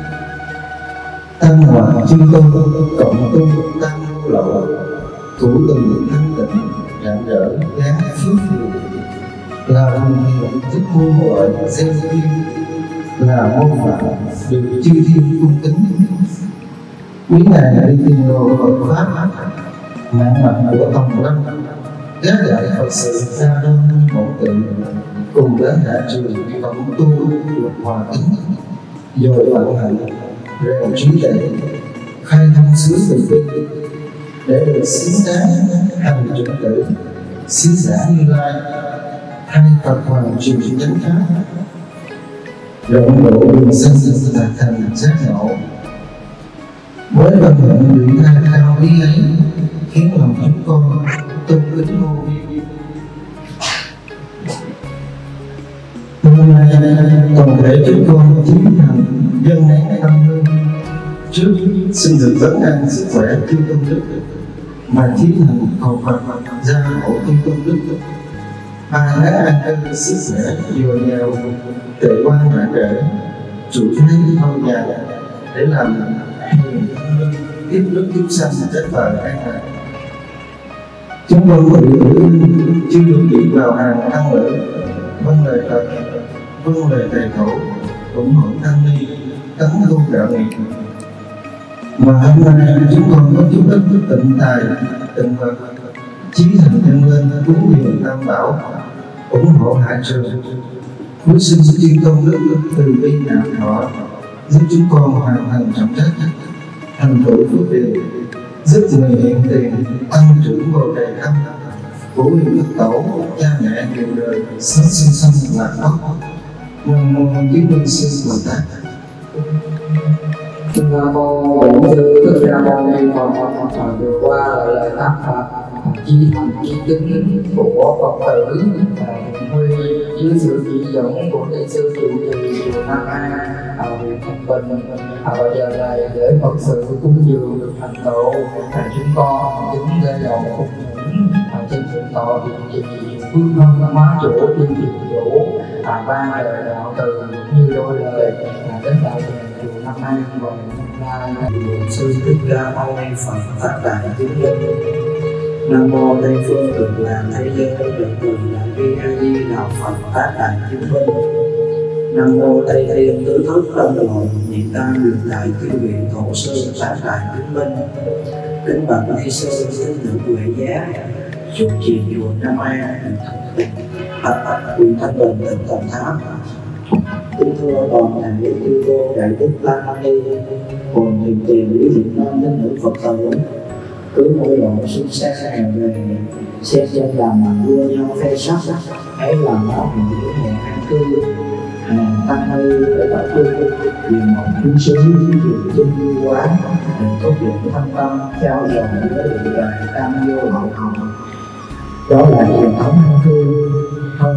tam hòa chư tôn cộng tôn tam lộ thủ từng thanh tịnh rạng rỡ giá phước duyên là vùng hiện thức môn gọi gieo duyên là môn phạm được chư thiên cung kính. Quý ngài đi tìm đồ Phật pháp mạng mặt của Tòng Lâm giá đại Phật sự ra đơn mẫu tự cùng đến hạ trường tổng tu được hòa tính rồi vận hành rèn trí tuệ khai thông xứ từ bi để được xứng đáng thành chuẩn tử sứ giả Như Lai hai Phật hoàng truyền chánh pháp rộng độ đường sanh đạt thành giác ngộ. Với vận mệnh luyện tha cao quý ấy khiến lòng chúng con tôn kính vô biên. Hôm nay toàn thể chúng con tiến hành dân nén tâm hương trước xin được vấn an sức khỏe chư tôn đức mà tiến hành cầu Phật gia hộ chư tôn đức 3 tháng an cư sức khỏe dồi dào tệ quan rạng rỡ trụ thấy lâu dài để làm tiếp nước cứu sanh chết bờ an lạc. Chúng con có biểu chưa được bị vào hàng tăng lễ vâng lời Phật vâng lời thầy tổ ủng hộ tăng ni tấn tu đạo nghiệp. Mà hôm nay chúng con có chút đất tịnh tài tịnh vật chí thành nhân lên cúng dường tam bảo ủng hộ hạ trường cuối sinh chuyên công đức từ bi đạo thọ giúp chúng con hoàn thành trọng trách thành tựu phước điền giúp người hiện tiền tăng trưởng bồ đề tâm của nguyên đức tổ cha mẹ nhiều đời sống sinh sanh lạc ốc Nam mô Kiến Minh Sư Bồ Tát. Nam mô Bổn Sư Thích Ca Mâu Ni Phật. Vừa qua là lời tác Phật chi thành chi kính của Phật tử Thiện Huy dưới sự chỉ dẫn của ni sư trụ trì chùa Nam An huyện Thanh Bình. Và giờ này để Phật sự cúng dường được thành tựu, chúng con kính lễ đầu phục những trên thượng tọa trụ trì Phước Hân Hóa Chủ Tiên Thiện Chủ ban lời đạo từ như đôi lời đến đại diện chùa Nam An và Bổn Sư Thích Ca Mâu Ni Phật phát đại chứng minh. Nam mô Tây phương Cực Lạc Thế Giới Được Từ Đại Bi A Di Đà Phật phát đại chứng minh. Nam mô Tây Thiên Tứ Thức Tâm Lộ Nhị Tam Lục Đại Chư Vị Tổ Sư phát đại chứng minh. Kính bạch ni sư kính nữ huệ giá trụ trì chùa Nam An huyện Thanh Bình tỉnh Đồng Tháp. Kính thưa toàn thể chư cô đại đức tăng ni cùng thiền tiền quý Việt Nam đến nữ Phật tử, cứ mỗi độ xuân sang hè về xem dân đàm đua nhau phê sắc hãy làm đạo hữu của một an cư hàng tăng ni để tập trung vì một chúng sinh dùng chân vui quá để tốt được thâm tâm trao dồi với địa bài tam vô hậu hồng. Đó là truyền thống an cư hơn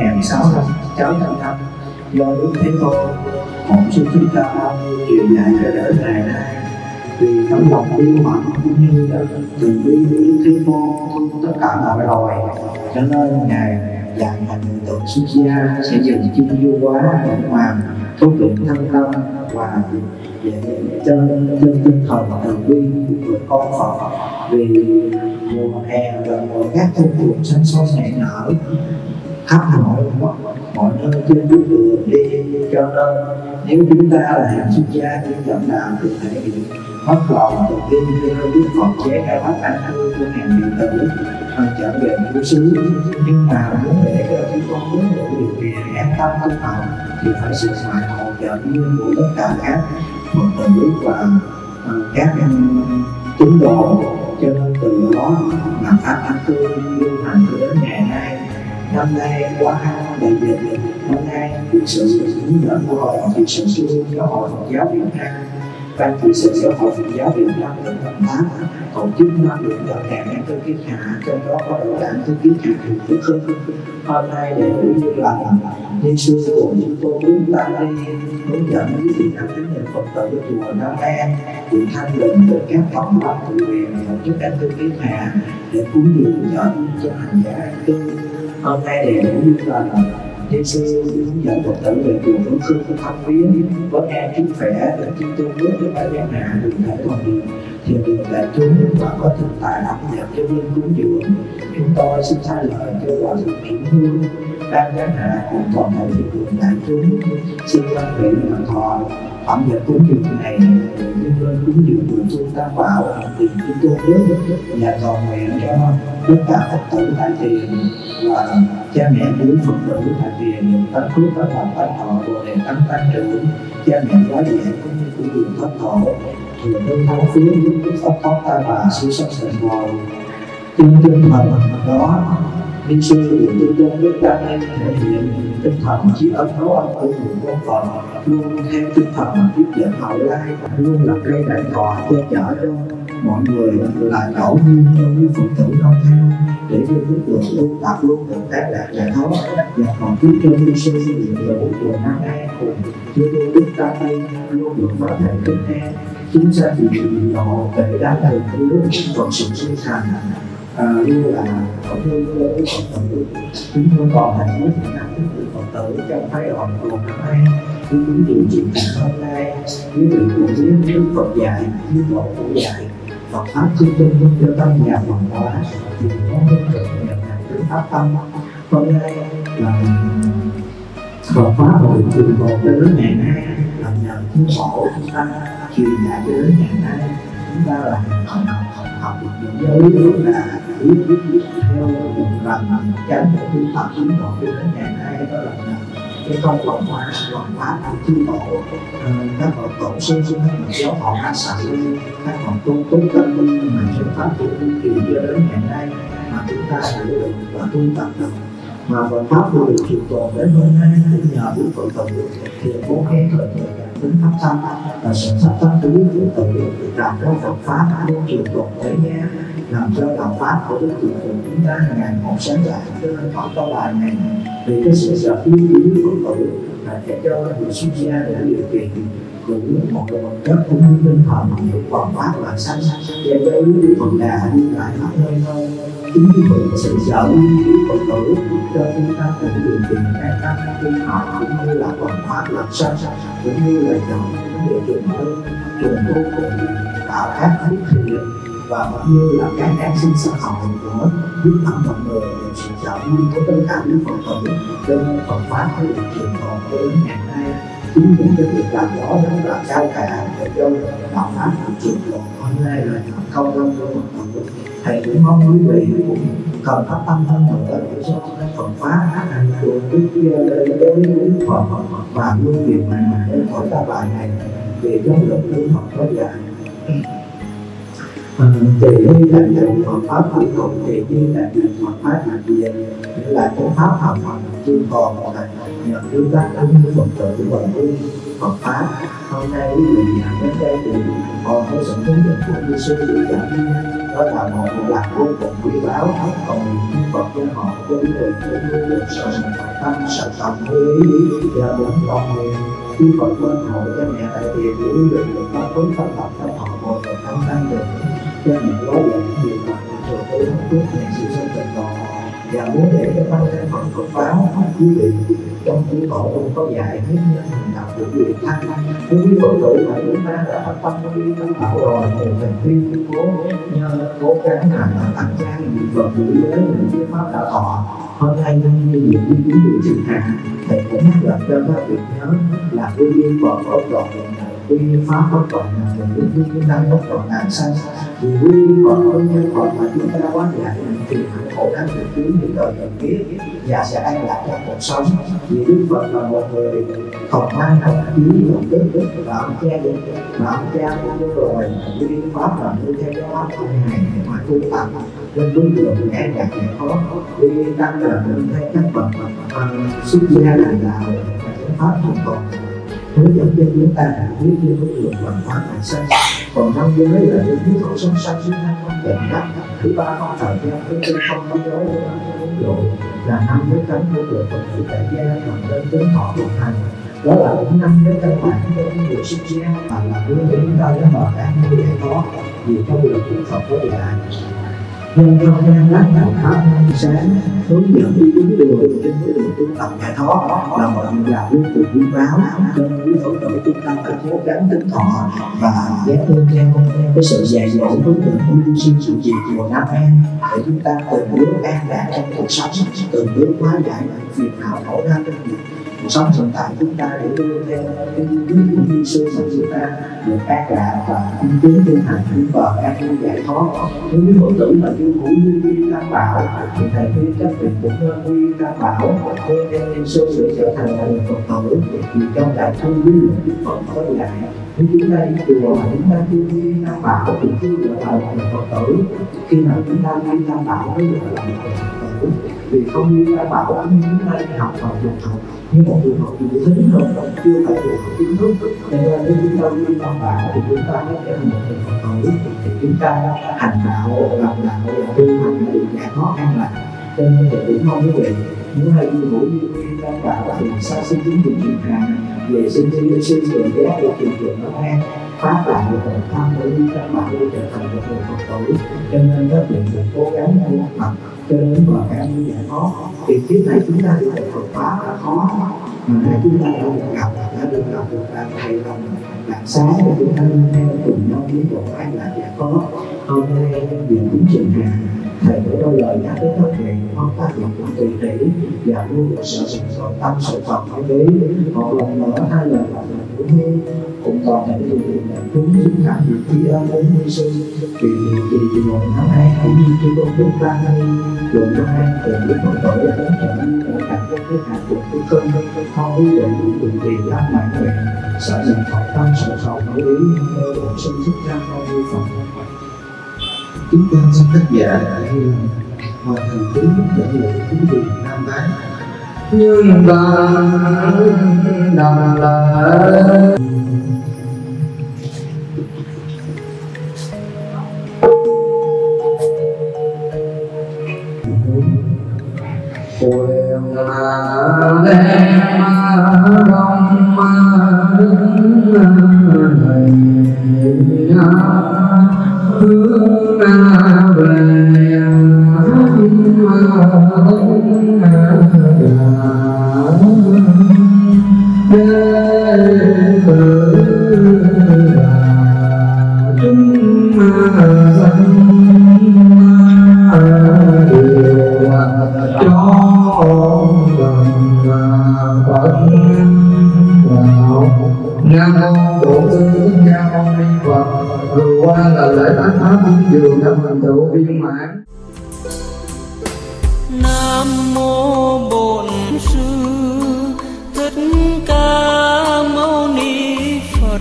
2.600 năm do Đức Thế Tôn Bổn Sư Thích Ca Mâu Ni truyền dạy cho đời ngày nay. Vì tấm lòng yêu mẫn cũng như là từ bi của Đức Thế Tôn tất cả mọi loài, cho nên Ngài dạy hành tượng xuất gia sẽ dùng chân vô quá để mà thúc luyện thân tâm và để trên tinh thần từ bi của con Phật. Vì mùa hè là mùa các công cuộc sáng soi nảy nở khắp mọi nơi trên bước đường đi, cho nên nếu chúng ta là hạng xuất gia trên dòng đạo thì thể hiện mất lòng tự tin cho Đức Phật chế khai phát an cư của hàng điện tử trở về cứu xứ. Nhưng mà muốn để cho chúng con muốn đủ điều kiện an tâm tu học thì phải sự ngoại hỗ trợ duyên của tất cả các Phật tử và các tín đồ, cho nên từ đó mà phát an cư lưu hành cho đến ngày nay. Năm nay qua đại dịch, năm nay được sự hướng dẫn của Hội đồng trị sự Trung ương Giáo hội Phật giáo Việt Nam, Ban trị sự Giáo hội Phật giáo Việt Nam tỉnh Đồng Tháp tổ chức năm lễ đợt ngày an cư kiết hạ, trong đó có đợt an cư kiết hạ huyện Phước Hưng. Hôm nay để như là ni sư của chúng tôi hướng ta đi hướng dẫn quý vị nam tín nhân Phật tử của chùa Nam An, huyện Thanh Bình với các phòng ban tự nguyện tổ chức an cư kiết hạ để cúng dường cho hành giả an cư. Hôm nay để như là ni sư hướng dẫn Phật tử về chùa Phước Hưng thăm viếng với an chúc khỏe để chúng tôi bước đến đại gian hạ được thể còn được thì được đại chúng và có thực tại ẩm nhập cho viên cúng dường. Chúng tôi xin thay lời kêu gọi sự hiển hương ban giám hạ cùng toàn thể thiện nguyện đại chúng xin quan hệ nhận thọ ẩm nhập cúng dường này nhân lên cúng dường của chúng ta bảo tiền chúng tôi nước và toàn nguyện cho tất cả Phật tử tại tiền và cha mẹ quý Phật tử tại tiền được tánh phước tánh lòng tánh thọ bồ đề tánh tăng trưởng, cha mẹ quá dễ cũng như cúng dường thất thọ thường hương thắng phước pháp thoát ta bà siêu sắc sạch ngồi. Trên tinh thần đó, ni sư được tư tôn đức tăng nên thể hiện tinh thần trí ấn nấu ăn của người con Phật, luôn theo tinh thần tiếp dẫn hậu lai, luôn là cây đại thọ che chở cho mọi người, là tổ nhiên cho quý Phật tử noi theo để cho đức lượng tu tập luôn được tác đạt giải thoát. Và còn tiếp cho ni sư điện lũ chùa Nam An cùng chư tôn đức tăng ni luôn được phát thể kinh an chính xác vì bị độ để đáp ứng cái lúc Phật sự sinh thành như là ở nơi với Phật tử. Chúng tôi còn hành với Việt Nam với Phật tử trong phái đoàn chùa Nam An chúng chúng chịu chuyện hôm nay với sự của Đức Phật dạy, với Tổ của dạy Phật pháp chư tôn cho tâm nhà hoàn hóa thì có rất được nhận hành đến pháp tâm. Hôm nay là Phật pháp và được truyền bồi cho đến ngày nay là nhờ cứu khổ chúng ta truyền dạy cho đến ngày nay. Chúng ta là học được những giáo lý rất là theo những lần chánh để tu tập tiến độ cho đến ngày nay. Đó là cái công cộng hóa hoàn pháp của chư tổ, các bậc tổ sư các bậc giáo họ đã sẵn các bậc tu tốt tâm mà trên pháp của tu trì cho đến ngày nay mà chúng ta hiểu được và tu tập được mà Phật pháp của được trường tồn đến hôm nay cũng nhờ Đức Phật tử thì cố khen thời tính pháp sanh và sự sắp sanh của Đức Phật tử làm cho Phật pháp luôn trường tồn thế nhé, làm cho đạo pháp của Đức Phật tử chúng ta ngày một sáng giải. Cho nên Phật có bài này vì cái sự sở hữu của Đức Phật tử là để cho người xuất gia để điều kiện đủ một cái vật chất cũng như tinh thần nhiều quảng pháp và sanh để cho Đức Phật Đà đi lại khắp nơi nơi. Chính vì vậy sự sở hữu của Phật tử cho chúng ta đủ điều kiện các năm tinh học cũng như là quảng pháp làm sanh cũng như là chọn những điều kiện hơn trường vô cùng tạo các phước thiện và cũng như là các an sinh xã hội của giúp đỡ mọi người về sự trợ giúp của tất cả những Phật tử. Cho nên Phật pháp có được truyền tồn cho đến ngày nay. Chính những cái việc làm đó rất là cao cả để cho đạo pháp được truyền tồn. Hôm nay là câu đông của Phật tử. Thầy cũng mong quý vị cũng cần phát tâm hơn nữa để cho Phật pháp hành được cái Phật và luôn việc này để hỏi ta bài này về trong luật của Phật có dạy. Thì như là những Phật pháp cuối cùng thì như là những Phật pháp là gì là cái pháp học chưa còn là nhận chúng ta cũng như Phật tử và như Phật pháp. Hôm nay quý vị làm đến đây thì còn có sự hướng dẫn của Như Sư chỉ dẫn đó là một lạc vô cùng quý báu. Còn những Phật cho họ với quý vị cũng như được sở Phật tâm sở tâm với và bốn lòng nguyện khi Phật bên hội cho mẹ đại địa của quý vị được có phước pháp tập trong họ một và thắng tăng được cho mẹ có dạy điều mà rồi tôi không biết mẹ sự sinh tận đó và muốn để cho tăng thêm Phật Phật báo quý vị trong chữ tổ không có dạy hết nhân hành đạo của quý vị thăng với quý Phật tử mà chúng ta đã phát tâm với tâm bảo rồi thì thành viên cố nhờ cố gắng làm tăng trang những Phật tử giới những pháp đạo thọ. Hôm nay như nhiều quý vị trường hạ thầy cũng nhắc lại cho các vị nhớ là quy viên Phật có trọn quy pháp có trọn là quy viên năng có trọn ngàn sanh. Vì quy Phật có nhân Phật mà chúng ta quá giải thì hạnh khổ đang được cứu những đời cần kiếp và sẽ an lạc trong cuộc sống. Vì Đức Phật là một người không mang hạnh chí lòng đức và ông cha cũng rồi quy pháp là như theo đó không ngày mà tu tập nên đối tượng an lạc giải thoát. Quy tăng là nên thấy các bậc xuất gia là đạo và pháp thuộc còn hướng dẫn cho chúng ta biết như đối tượng bằng pháp là sanh. Còn năm giới là những thứ khẩu sống sanh sinh năng không định đắc. Thứ ba không thời gian thứ tư không có dối độ là năm giới cấm của người Phật tử tại gia làm đến tính thọ thực hành. Đó là những năm giới căn bản cho những người xuất gia mà là hướng dẫn chúng ta đến mở an như giải thoát. Vì trong luật của Phật có dạy nhân trong gian lát đạo pháp sáng hướng dẫn đi đúng đường trên cái đường tu tập giải thoát là một việc làm vô cùng quý báu. Cho nên quý Phật tử chúng ta phải cố gắng tính thọ và giác ơn theo cái sự dạy dỗ hướng dẫn của Như Sư trụ trì chùa Nam An để chúng ta từng bước an lạc trong cuộc sống, từng bước hóa giải phiền não khổ đau trong cuộc sống hiện tại chúng ta để đưa theo cái lý của Như Sư mà chúng ta được an lạc và tiến tinh thần tiến vào an vui giải thoát. Nếu quý Phật tử mà yêu cũ như quy tam bảo thì thầy khuyên các vị cũng nên quy tam bảo theo Như Sư để trở thành một Phật tử. Vì trong đại thông lý luận Đức Phật có dạy nếu chúng ta đi chùa mà chúng ta chưa quy tam bảo thì chưa được là một Phật tử. Khi nào chúng ta quy tam bảo mới được là một Phật tử. Vì không quy tam bảo chúng ta đi học vào trường học nhưng một trường học thì thính rồi chưa phải được kiến thức. Cho nên nếu chúng ta quy tam bảo thì chúng ta mới trở thành một Phật tử thì chúng ta hành đạo làm đạo và tu hành được giải thoát an lạc. Cho nên thì cũng mong quý vị nếu hay đi ngủ như quy tam bảo thì sao xin chứng dụng truyền hàng về sinh Như Sư về giá của trường trường nó an phát lại được một tham để đi tam bảo để trở thành một người Phật tử. Cho nên các vị phải cố gắng tu tập cho đến vào an vui giải thoát. Thì kiếp này chúng ta đi được Phật pháp là khó mà nếu chúng ta đã được gặp được bạn thầy lòng bạn sáng thì chúng ta nên theo cùng nhau tiến bộ an lạc giải thoát. Hôm nay nhân dịp cúng trường hàng thầy có đôi lời nhắc đến các vị không tác dụng của tùy tỷ và luôn sợ sạch tâm sự Phật phải lý một lần nữa hai lời là của Như cũng còn thể điều kiện đại chúng giúp cảm việc tri ân đến Như Sư vì điều kỳ chùa Nam An cũng như chư tôn đức Tăng Ni chùa Nam An từ Đức Phật tử đến trợ như ở cạnh các cái hạt của cái cơn không quý vị cũng tùy giác mạnh nguyện sợ dành Phật tâm sợ sầu nổi ý theo bổn sinh xuất ra theo như Phật. Chúng ta xin tác giả hoàn thành chính dẫn lệnh chính quyền Nam Tái. Nhưng vẫn đầm lỡ quyền mà đem đông hướng Nam mô Bổn Sư Thích Ca Mâu Ni Phật. Vừa qua là lễ tán pháp cúng dường đã thành tựu viên mãn. Nam mô Bổn Sư Thích Ca Mâu Ni Phật.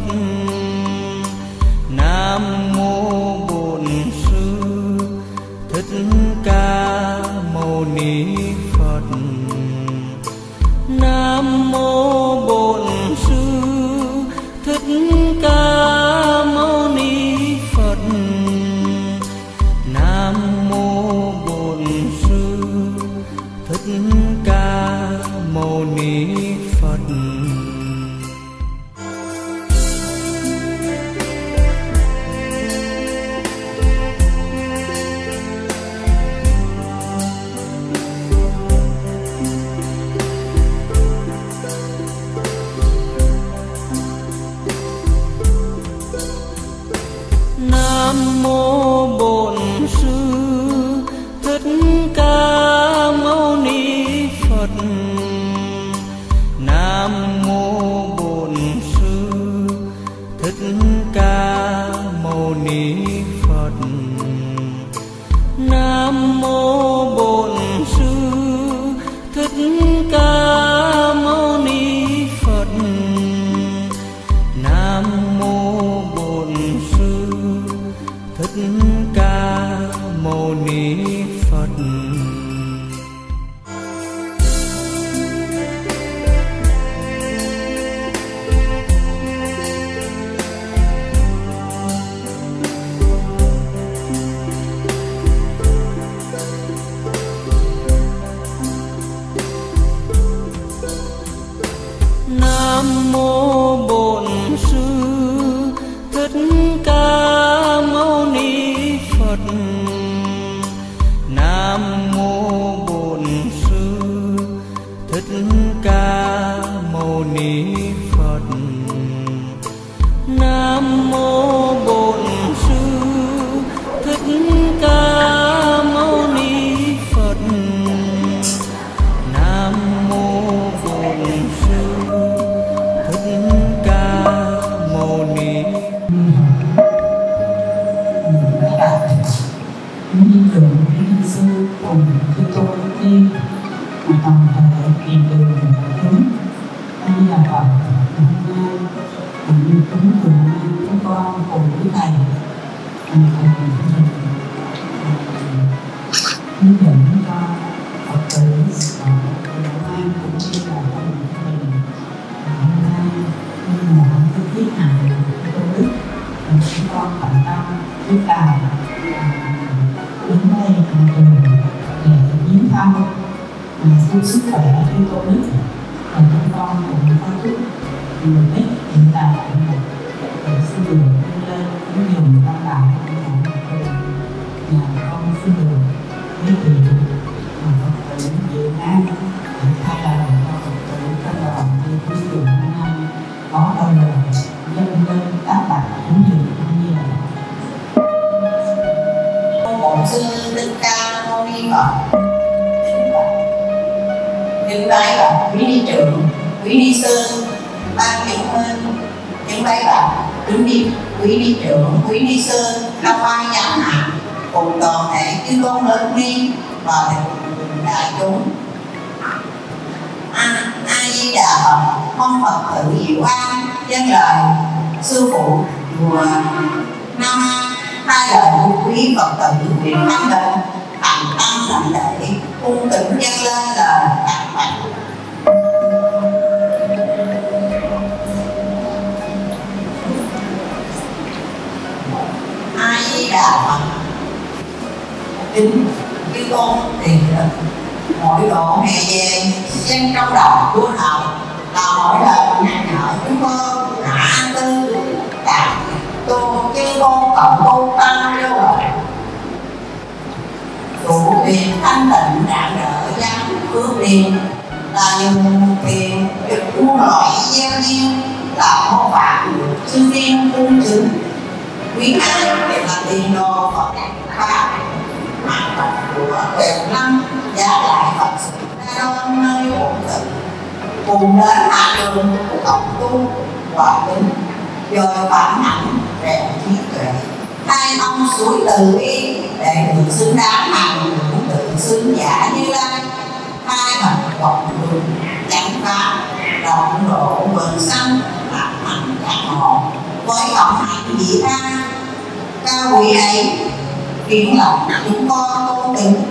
Nam mô Bổn Sư Thích Ca Mâu Ni Phật. Nam mô Bổn Sư Thích Ca Mâu Ni Phật. Nam mô Bổn Sư Thích Ca Mâu Ni Phật. Nam mô Bổn Sư Thích Ca Mâu Ni Phật. Nam mô Bổn Sư Thích Ca Mâu Ni Phật. Nam mô Bổn Sư Thích Ca Mâu Ni Phật. Nam mô Bổn Sư Thích Ca Mâu Ni Phật. Nam mô Bổn Sư Thích Ca Mâu Ni Phật. Nam mô Bổn Sư Thích Ca Mâu Ni Phật. Nam mô Bổn Sư Thích Ca Mâu Ni Phật. Nam mô Bổn Sư Thích Ca Mâu Ni. Những đường thiên sư cùng khi tôi đi mà đồng thời tìm đường hướng đây là Phật. Hôm nay như cúng dường chúng con cùng với thầy hướng dẫn cho Phật tử hôm nay cũng như là con mình hôm nay như là cái thiết hại tôi đức chúng con tận tâm với tài đến đây để viếng thăm giúp sức khỏe cho cô đức và chúng con cũng có chút mục đích hiện tại để xin đường lên những dùng tam bảo nhà con xin đường giới thiệu Phật tử Việt Nam để thay lời cho Phật tử trong lòng đi cúng dường hôm nay có đôi lời nhân lên tác bạc cúng dường cũng như là Bổn Sư Thích Ca Mâu Ni Phật. Kính bái bạch quý ni trưởng, quý ni sư, ban chứng minh. Kính bái bạch quý ni trưởng, quý ni sư, Long Hoa Giám Hạ cùng toàn thể chư tôn lớn ni và đại chúng. A Di Đà Phật. Mong Phật tử Diệu An dân lời sư phụ chùa Nam An hai lời quý Phật tử nguyện thắng lên thành tâm thành chư tôn tiền lực mỗi độ hè về dân trong đồng đua đầu là mỗi lời nhắc nhở chúng con hạ an tư đạt tô chư tôn cộng tôn tăng yêu lời tụ tiền thanh tịnh rạng rỡ giáng phước điền là dùng tiền được muôn loại gieo nhiêu là mô phạm được chư thiên cung chứng quý ai là tiền đồ Phật pháp mặt bạch của tiền năm giá lại Phật sự đa đoan nơi ổn định cùng đến hạ đường tổng tu hòa tính rồi phản ảnh rèn trí tuệ hai ông suối từ bi để được xứng đáng hàng cũng tự xứng giả Như Lai hai hành cộng đường chẳng pháp động độ vườn xanh làm thành giác ngộ với cộng hạnh vị tha cao quý ấy khiến lòng chúng con tôn kính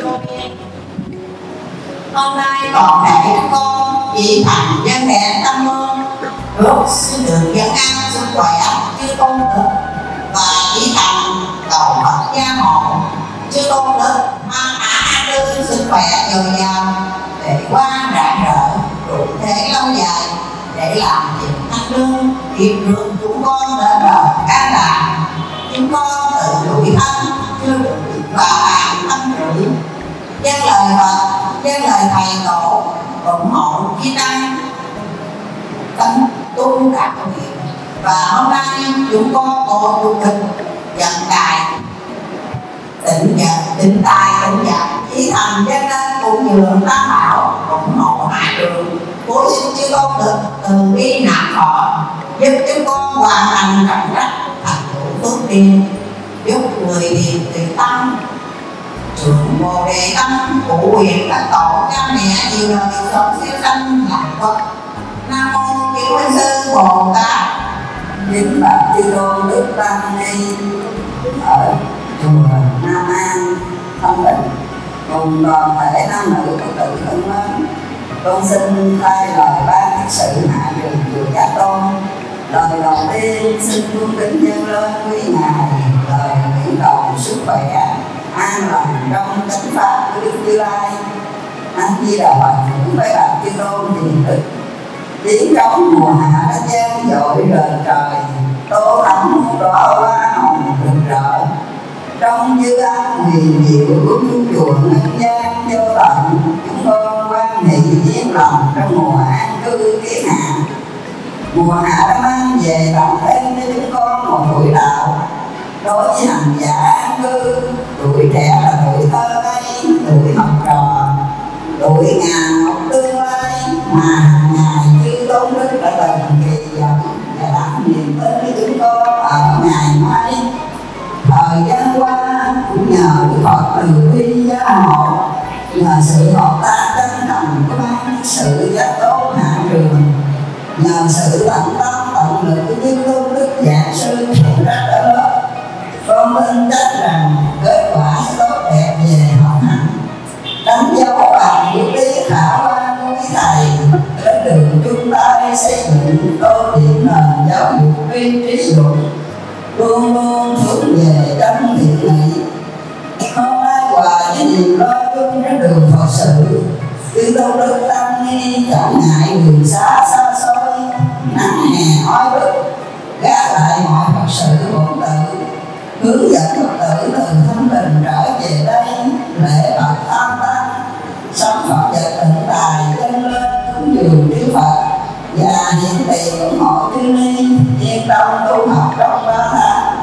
hôm nay còn để chúng con chỉ thành dân hẹn tâm ơn ước xin được dân an sức khỏe chư tôn đức và chỉ thành cầu Phật gia hộ chư tôn đức mang an tư sức khỏe dồi dào để qua rạng rỡ đủ thể lâu dài để làm việc thanh lương kịp được chúng con đến đời an lạc chúng con tự đuổi thân chưa được và bạn tâm rưỡi dân lời Phật dân lời thầy tổ ủng hộ chi tăng tấn tu đạt nguyện và hôm nay chúng con có chủ tịch nhận đại tỉnh tài tỉnh nhật chỉ thành dân nên cũng dường tam bảo ủng hộ hai đường cố xin chư con được từ bi nạn thọ giúp chúng con hoàn thành trọng trách thành tựu phước điền giúp người hiền tùy tâm trường bồ đề tâm cụ quyền các tổ cha mẹ nhiều đời sống siêu sanh lạc Phật. Nam mô Kiến Nguyên Sư Bồ Tát. Kính bạch chư tôn đức tăng ni ở chùa Nam An Thanh Bình cùng đoàn thể nam nữ Phật tử thân mến, con xin thay lời ban thiết sự hạ đường chùa Gia Tôn. Lời đầu tiên xin cung kính dâng lên quý ngài lời nguyện cầu sức khỏe an lành trong chánh pháp của Đức Như Lai. Anh Di Đà Phật cũng với bạch chư tôn tiền đức tiếng trống mùa hạ đã gian dội rời trời, tô thắm đóa hoa hồng rực rỡ trong dư âm huyền diệu của chùa Ngân Giang vô tận. Chúng con quan hệ yên lòng trong mùa an cư kiết hạ. Mùa hạ đã mang về tặng thêm cho chúng con một tuổi đạo. Đối với hành giả an cư, tuổi trẻ là tuổi thơ ngây, tuổi học trò, tuổi ngàn học tương lai mà hàng ngày chư tôn đức đã từng kỳ vọng và đặt niềm tin với chúng con ở ngày mai. Thời gian qua cũng nhờ Đức Phật từ bi gia hộ, nhờ sự hợp tác chân thành của ban sự giác tốt hạ trường, nhờ sự tận tâm tận lực của chư tôn đức giảng sư phụ trách ở lớp, con tin chắc rằng kết quả sẽ tốt đẹp về học hành, đánh dấu bằng bước đi khả quan của quý thầy đến đường chung tay xây dựng tô điểm nền giáo dục viên trí dục luôn luôn hướng về chân thiện mỹ. Hôm nay hòa với niềm lo chung trên đường Phật sự, chư tôn đức tăng ni chẳng ngại đường xa xa xôi, nắng hè oi bức, gác lại mọi Phật sự bổn tự, hướng dẫn Phật tử từ Thanh Bình trở về đây lễ bạch tam tăng, sống Phật vật tịnh tài dâng lên cúng dường chư Phật và hiện tiền ủng hộ chư ni yên tâm tu học trong 3 tháng.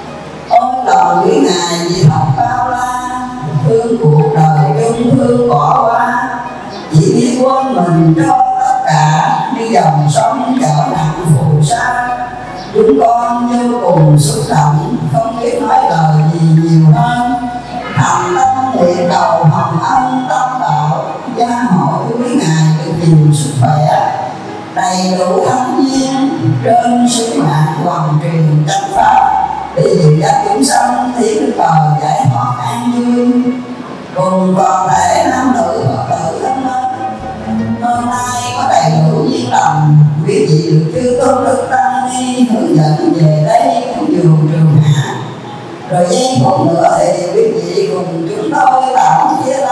Ôi lòng quý ngài vì học bao la, thương cuộc đời chung thương bỏ qua, chỉ biết quên mình cho tất cả như dòng sông chở nặng phù sa. Chúng con vô cùng xúc động, không biết nói lời gì nhiều hơn. Thành tâm nguyện cầu hồng ân tâm đạo, gia hộ quý ngài được nhiều sức khỏe, đầy đủ thánh duyên trên sứ mạng hoàn truyền chánh pháp, để dìu dắt chúng sanh tiến bờ giải thoát an vui. Cùng toàn thể nam nữ Phật tử thân mến, hôm nay có đầy đủ duyên lành, quý vị được chư tôn đức tăng ni hướng dẫn về đây cũng dường trường hạ. Rồi giây phút nữa thì quý vị cùng chúng tôi làm phía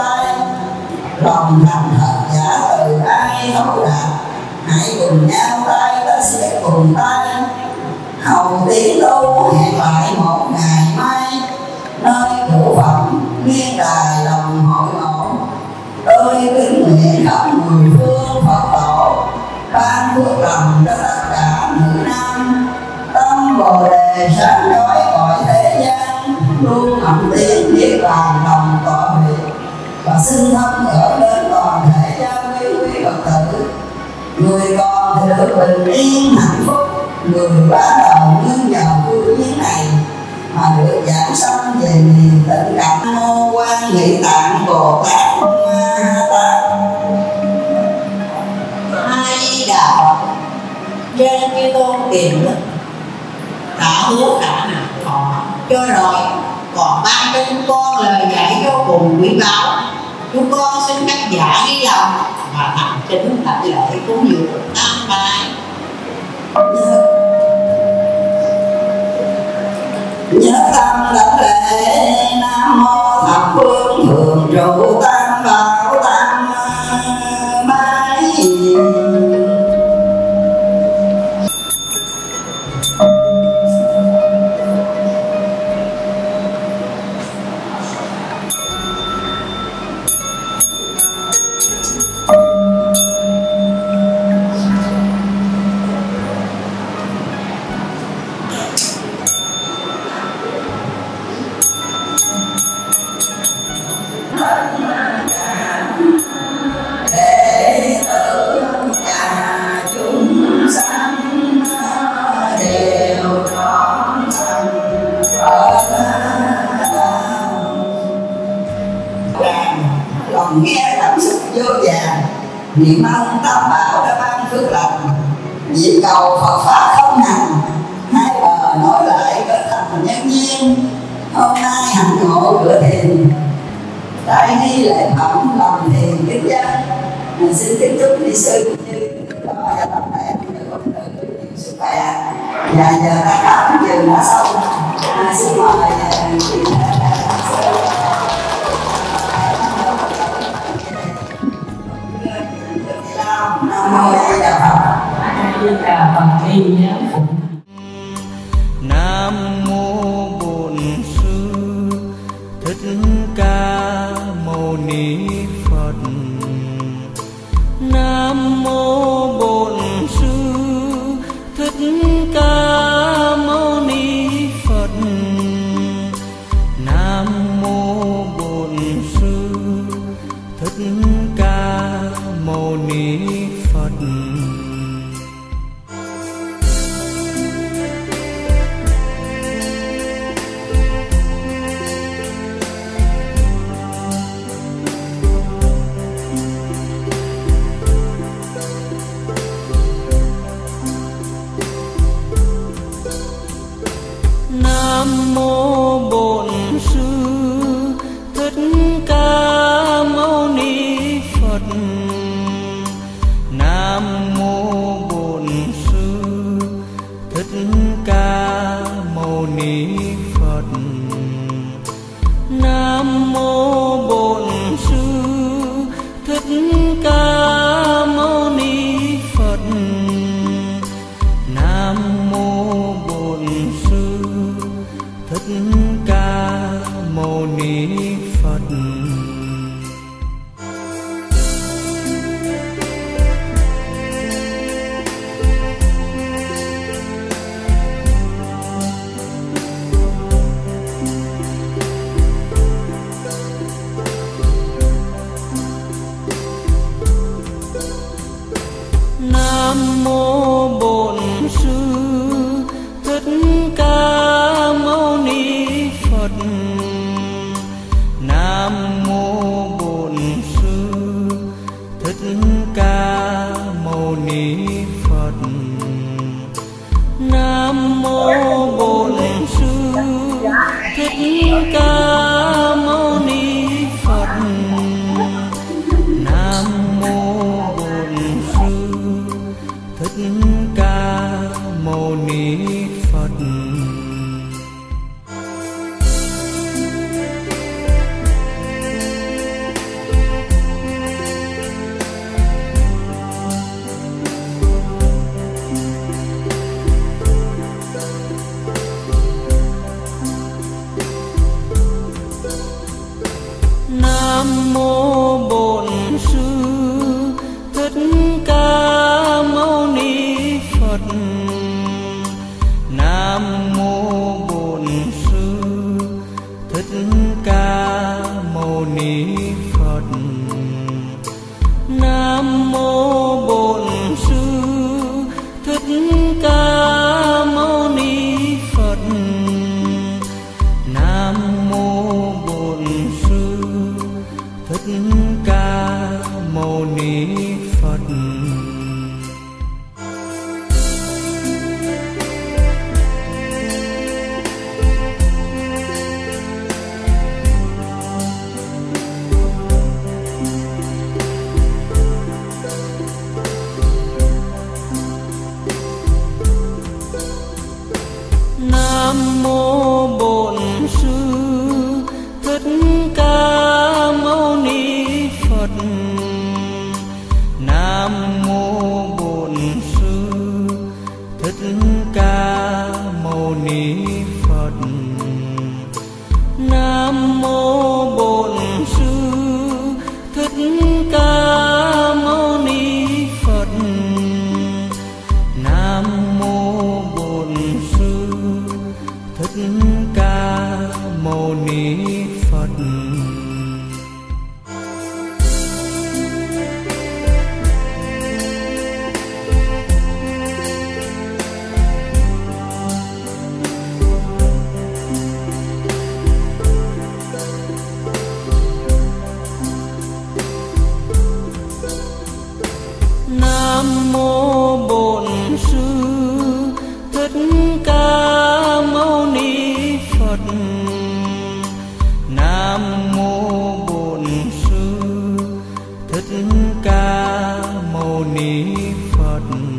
lòng thành thật giả từ ai thấu đạt, hãy cùng nhau tay ta sẽ cùng tay hầu tiến đâu hẹn lại một ngày mai, nơi cụ phẩm nghiêng đài lòng hội ngộ, tôi kính nguyện khắp mười phương Phật tổ ban phước lành cho tất cả nữ nam, tâm bồ đề sáng chói cõi thế gian, luôn ẩm tiếng niết bàn lòng tọa huyệt, và xin thâm ở đến toàn thể gia quý Phật tử. Người còn thì được bình yên hạnh phúc, người bắt đầu nương nhờ phương duyên này mà được giảng sanh về niềm tình cảm. Nam mô Quan Nghị Tạng Bồ Tát Ma Tát. Hai đạo trên Chư Tôn Kiền Đức đã hứa cả nào thọ cho rồi, còn ban cho chúng con lời dạy vô cùng quý báu. Chúng con xin các giả đi lòng và thành kính thạch lễ cúng dường tam bài. Nhớ tâm đảnh lễ Nam Mô Thập Phương Thường Trụ Tam Bảo Tam Bái. Lòng nghe cảm xúc vô vàng, niệm ơn Tam Bảo đã ban phước lành, vì cầu Phật pháp không nằm, hai bờ nối lại trở thành nhân duyên. Hôm nay hạnh ngộ cửa thiền, đại nghi lễ phẩm lòng thiền kinh dân. Xin kính chúc ni sư như đó và tập thể được nhiều sức khỏe. Và giờ ta khám trường đã xong, xin mời chị Nam Mô A Di Đà Phật. A Di Đà Phật ghi nhớ phụng. Nam mô Bổn Sư Thích Ca Mâu Ni Phật. Nam mô Bổn Sư Thích Ca Mâu Ni Phật. Nam mô Bổn Sư Thích Ca Mâu Ni Phật. Nam mô Bổn Sư Thích Ca Mâu Ni Phật. Nam mô Bổn Sư Thích Ca Mâu Ni Phật. Nam mô Bổn Sư Thích Ca Mâu Ni Phật. Nam mô Bổn Sư Thích Ca Mâu Ni Phật. Nam mô Bổn Sư Thích Ca Mâu Ni Phật. Nam mô Bổn Sư Thích Ca Mâu Ni Phật. Nam mô Bổn Sư Thích Ca Mâu Ni Phật. Nam mô Bổn Sư Thích Thích Ca Mâu Ni Phật. Nam mô Bổn Sư Thích Ca Mâu Ni Phật. Nam mô Bổn Sư Thích Ca Mâu Ni Phật. Nam mô Bổn Sư Thích Ca Mâu Ni Phật. Nam mô Bổn Sư Thích Ca Mâu Ni Phật. Nam mô Bổn Sư Thích Ca Mâu Ni Phật. Nam mô Bổn Sư Thích Ca Mâu Ni Phật.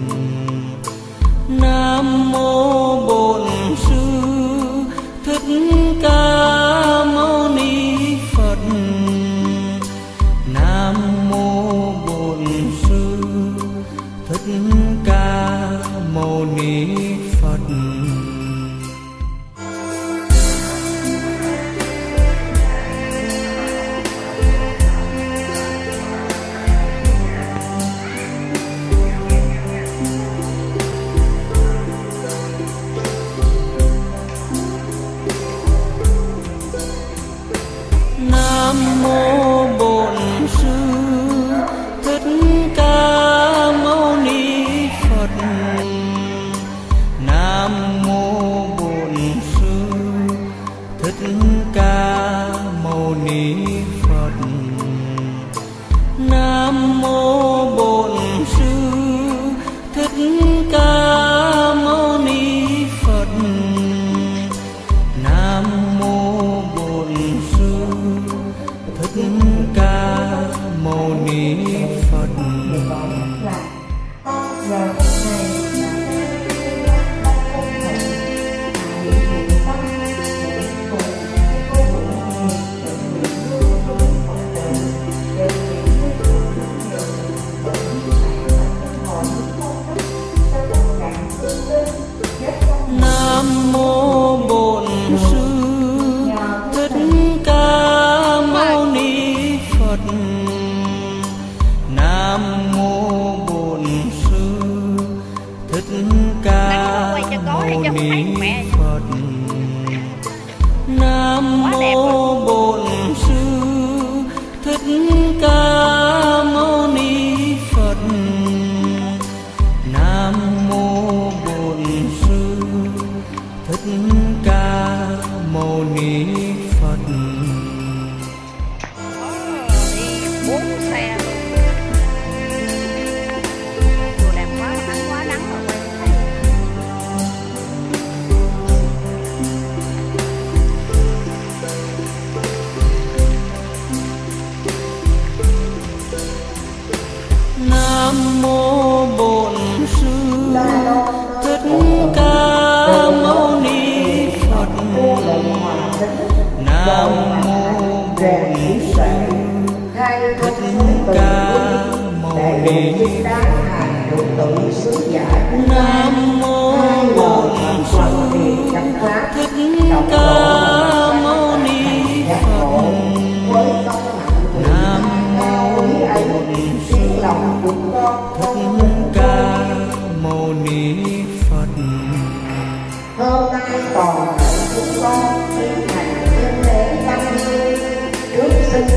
Nam mô Bổn Sư Thích Ca Mâu Ni Phật. Nam mô Bổn Sư Thích Ca Mâu Ni Phật. Nam mô Bổn Sư Thích Ca Mâu Ni Phật. Nam mô Bổn Sư Thích Ca Mâu Ni Phật. Nam mô Bổn Sư Thích Ca Mâu Ni Phật. Nam mô Bổn Sư Thích Ca Mâu Ni Phật. Nam mô Bổn Sư Thích Ca Mâu Ni Phật. Nam mô Bổn Sư Thích Ca Mâu Ni Phật. Nam mô Bổn Sư Thích Ca Mâu Ni Phật. Nam mô Bổn Sư Thích Ca Mâu Ni Phật. Đi 4 xe luôn. Chùa đẹp quá nắng rồi quay thấy. Nam mô Bổn Sư Thích Ca Mâu Ni Phật. Nam mô Bổn Sư Thích Ca Mâu Ni Phật. Nam mô Bổn Sư Thích Ca Mâu Ni Phật. Nam mô Bổn Sư Thích Ca Mâu Ni Phật. Hôm nay toàn thể chúng con tiến hành dân lễ tâm linh trước sinh.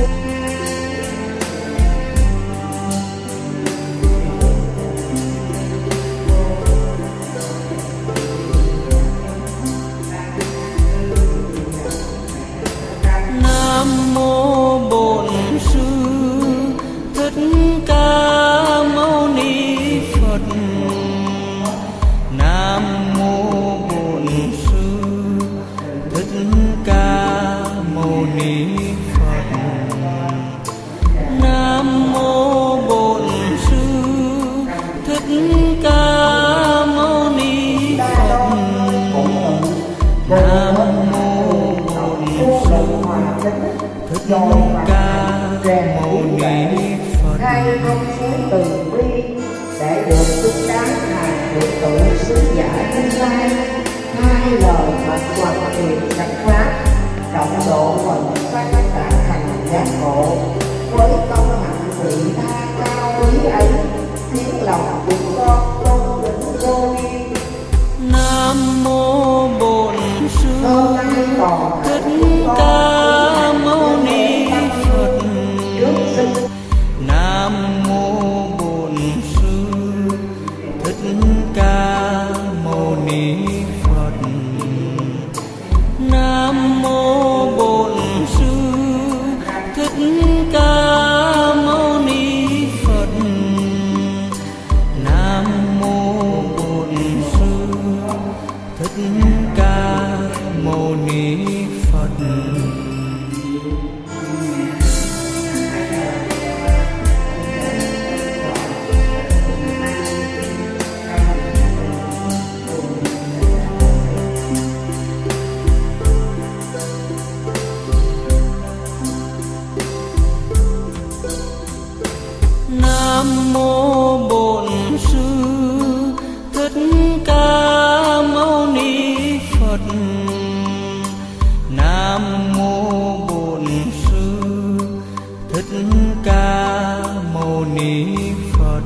rồi mà rèn mâu trí tuệ ni Phật. khai thông suối từ bi để được xứng đáng thành được tự sứ giả tương lai. Hai lời Phật hoặc tiền chặt pháp động độ phần sắc đạt thành giác ngộ với công hạnh vị tha cao quý ấy khiến lòng chúng con tôn kính vô biên. Nam mô Bổn Sư Hôm nay còn Thích Ca Mâu Ni Phật. trước sinh Nam mô Bổn Sư Thích Ca Mâu Ni Phật. Nam mô Bổn Sư Thích Ca Mâu Ni Phật. Nam mô Bổn Sư Thích Ca Mâu Ni Phật. Nam mô Bổn Sư Thích Ca Mâu Ni Phật. Nam mô Bổn Sư Thích Ca Mâu Ni Phật.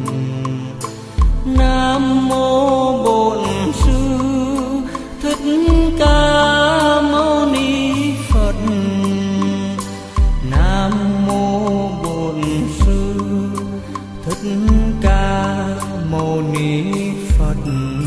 Nam mô Bổn Sư Thích Ca Mâu Ni Phật. Nam mô Bổn Sư Thích Ca Mâu Ni Phật.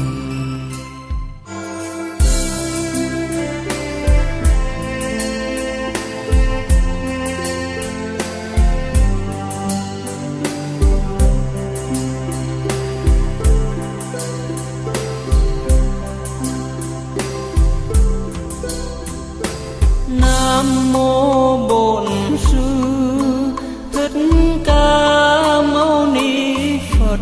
Nam mô Bổn Sư Thích Ca Mâu Ni Phật.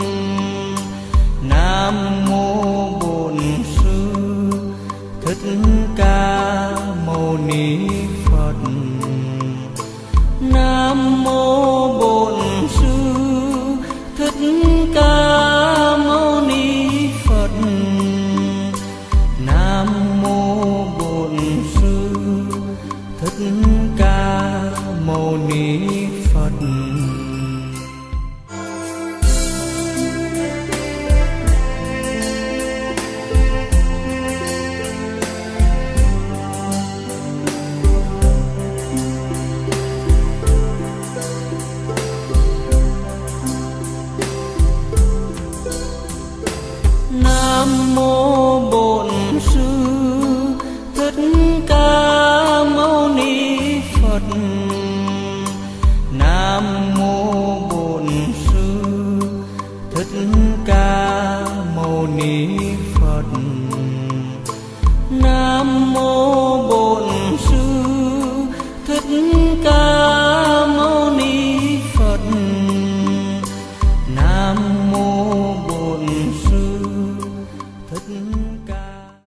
Nam mô Bổn Sư Thích Ca Mâu Ni Phật. Nam mô Bổn Sư Thích Ca Mâu Ni Phật. Nam mô Bổn Sư Thích Ca Mâu Ni Phật. Nam mô Bổn Sư Thích Ca Mâu Ni Phật. Nam mô Bổn Sư Thích Ca Mâu Ni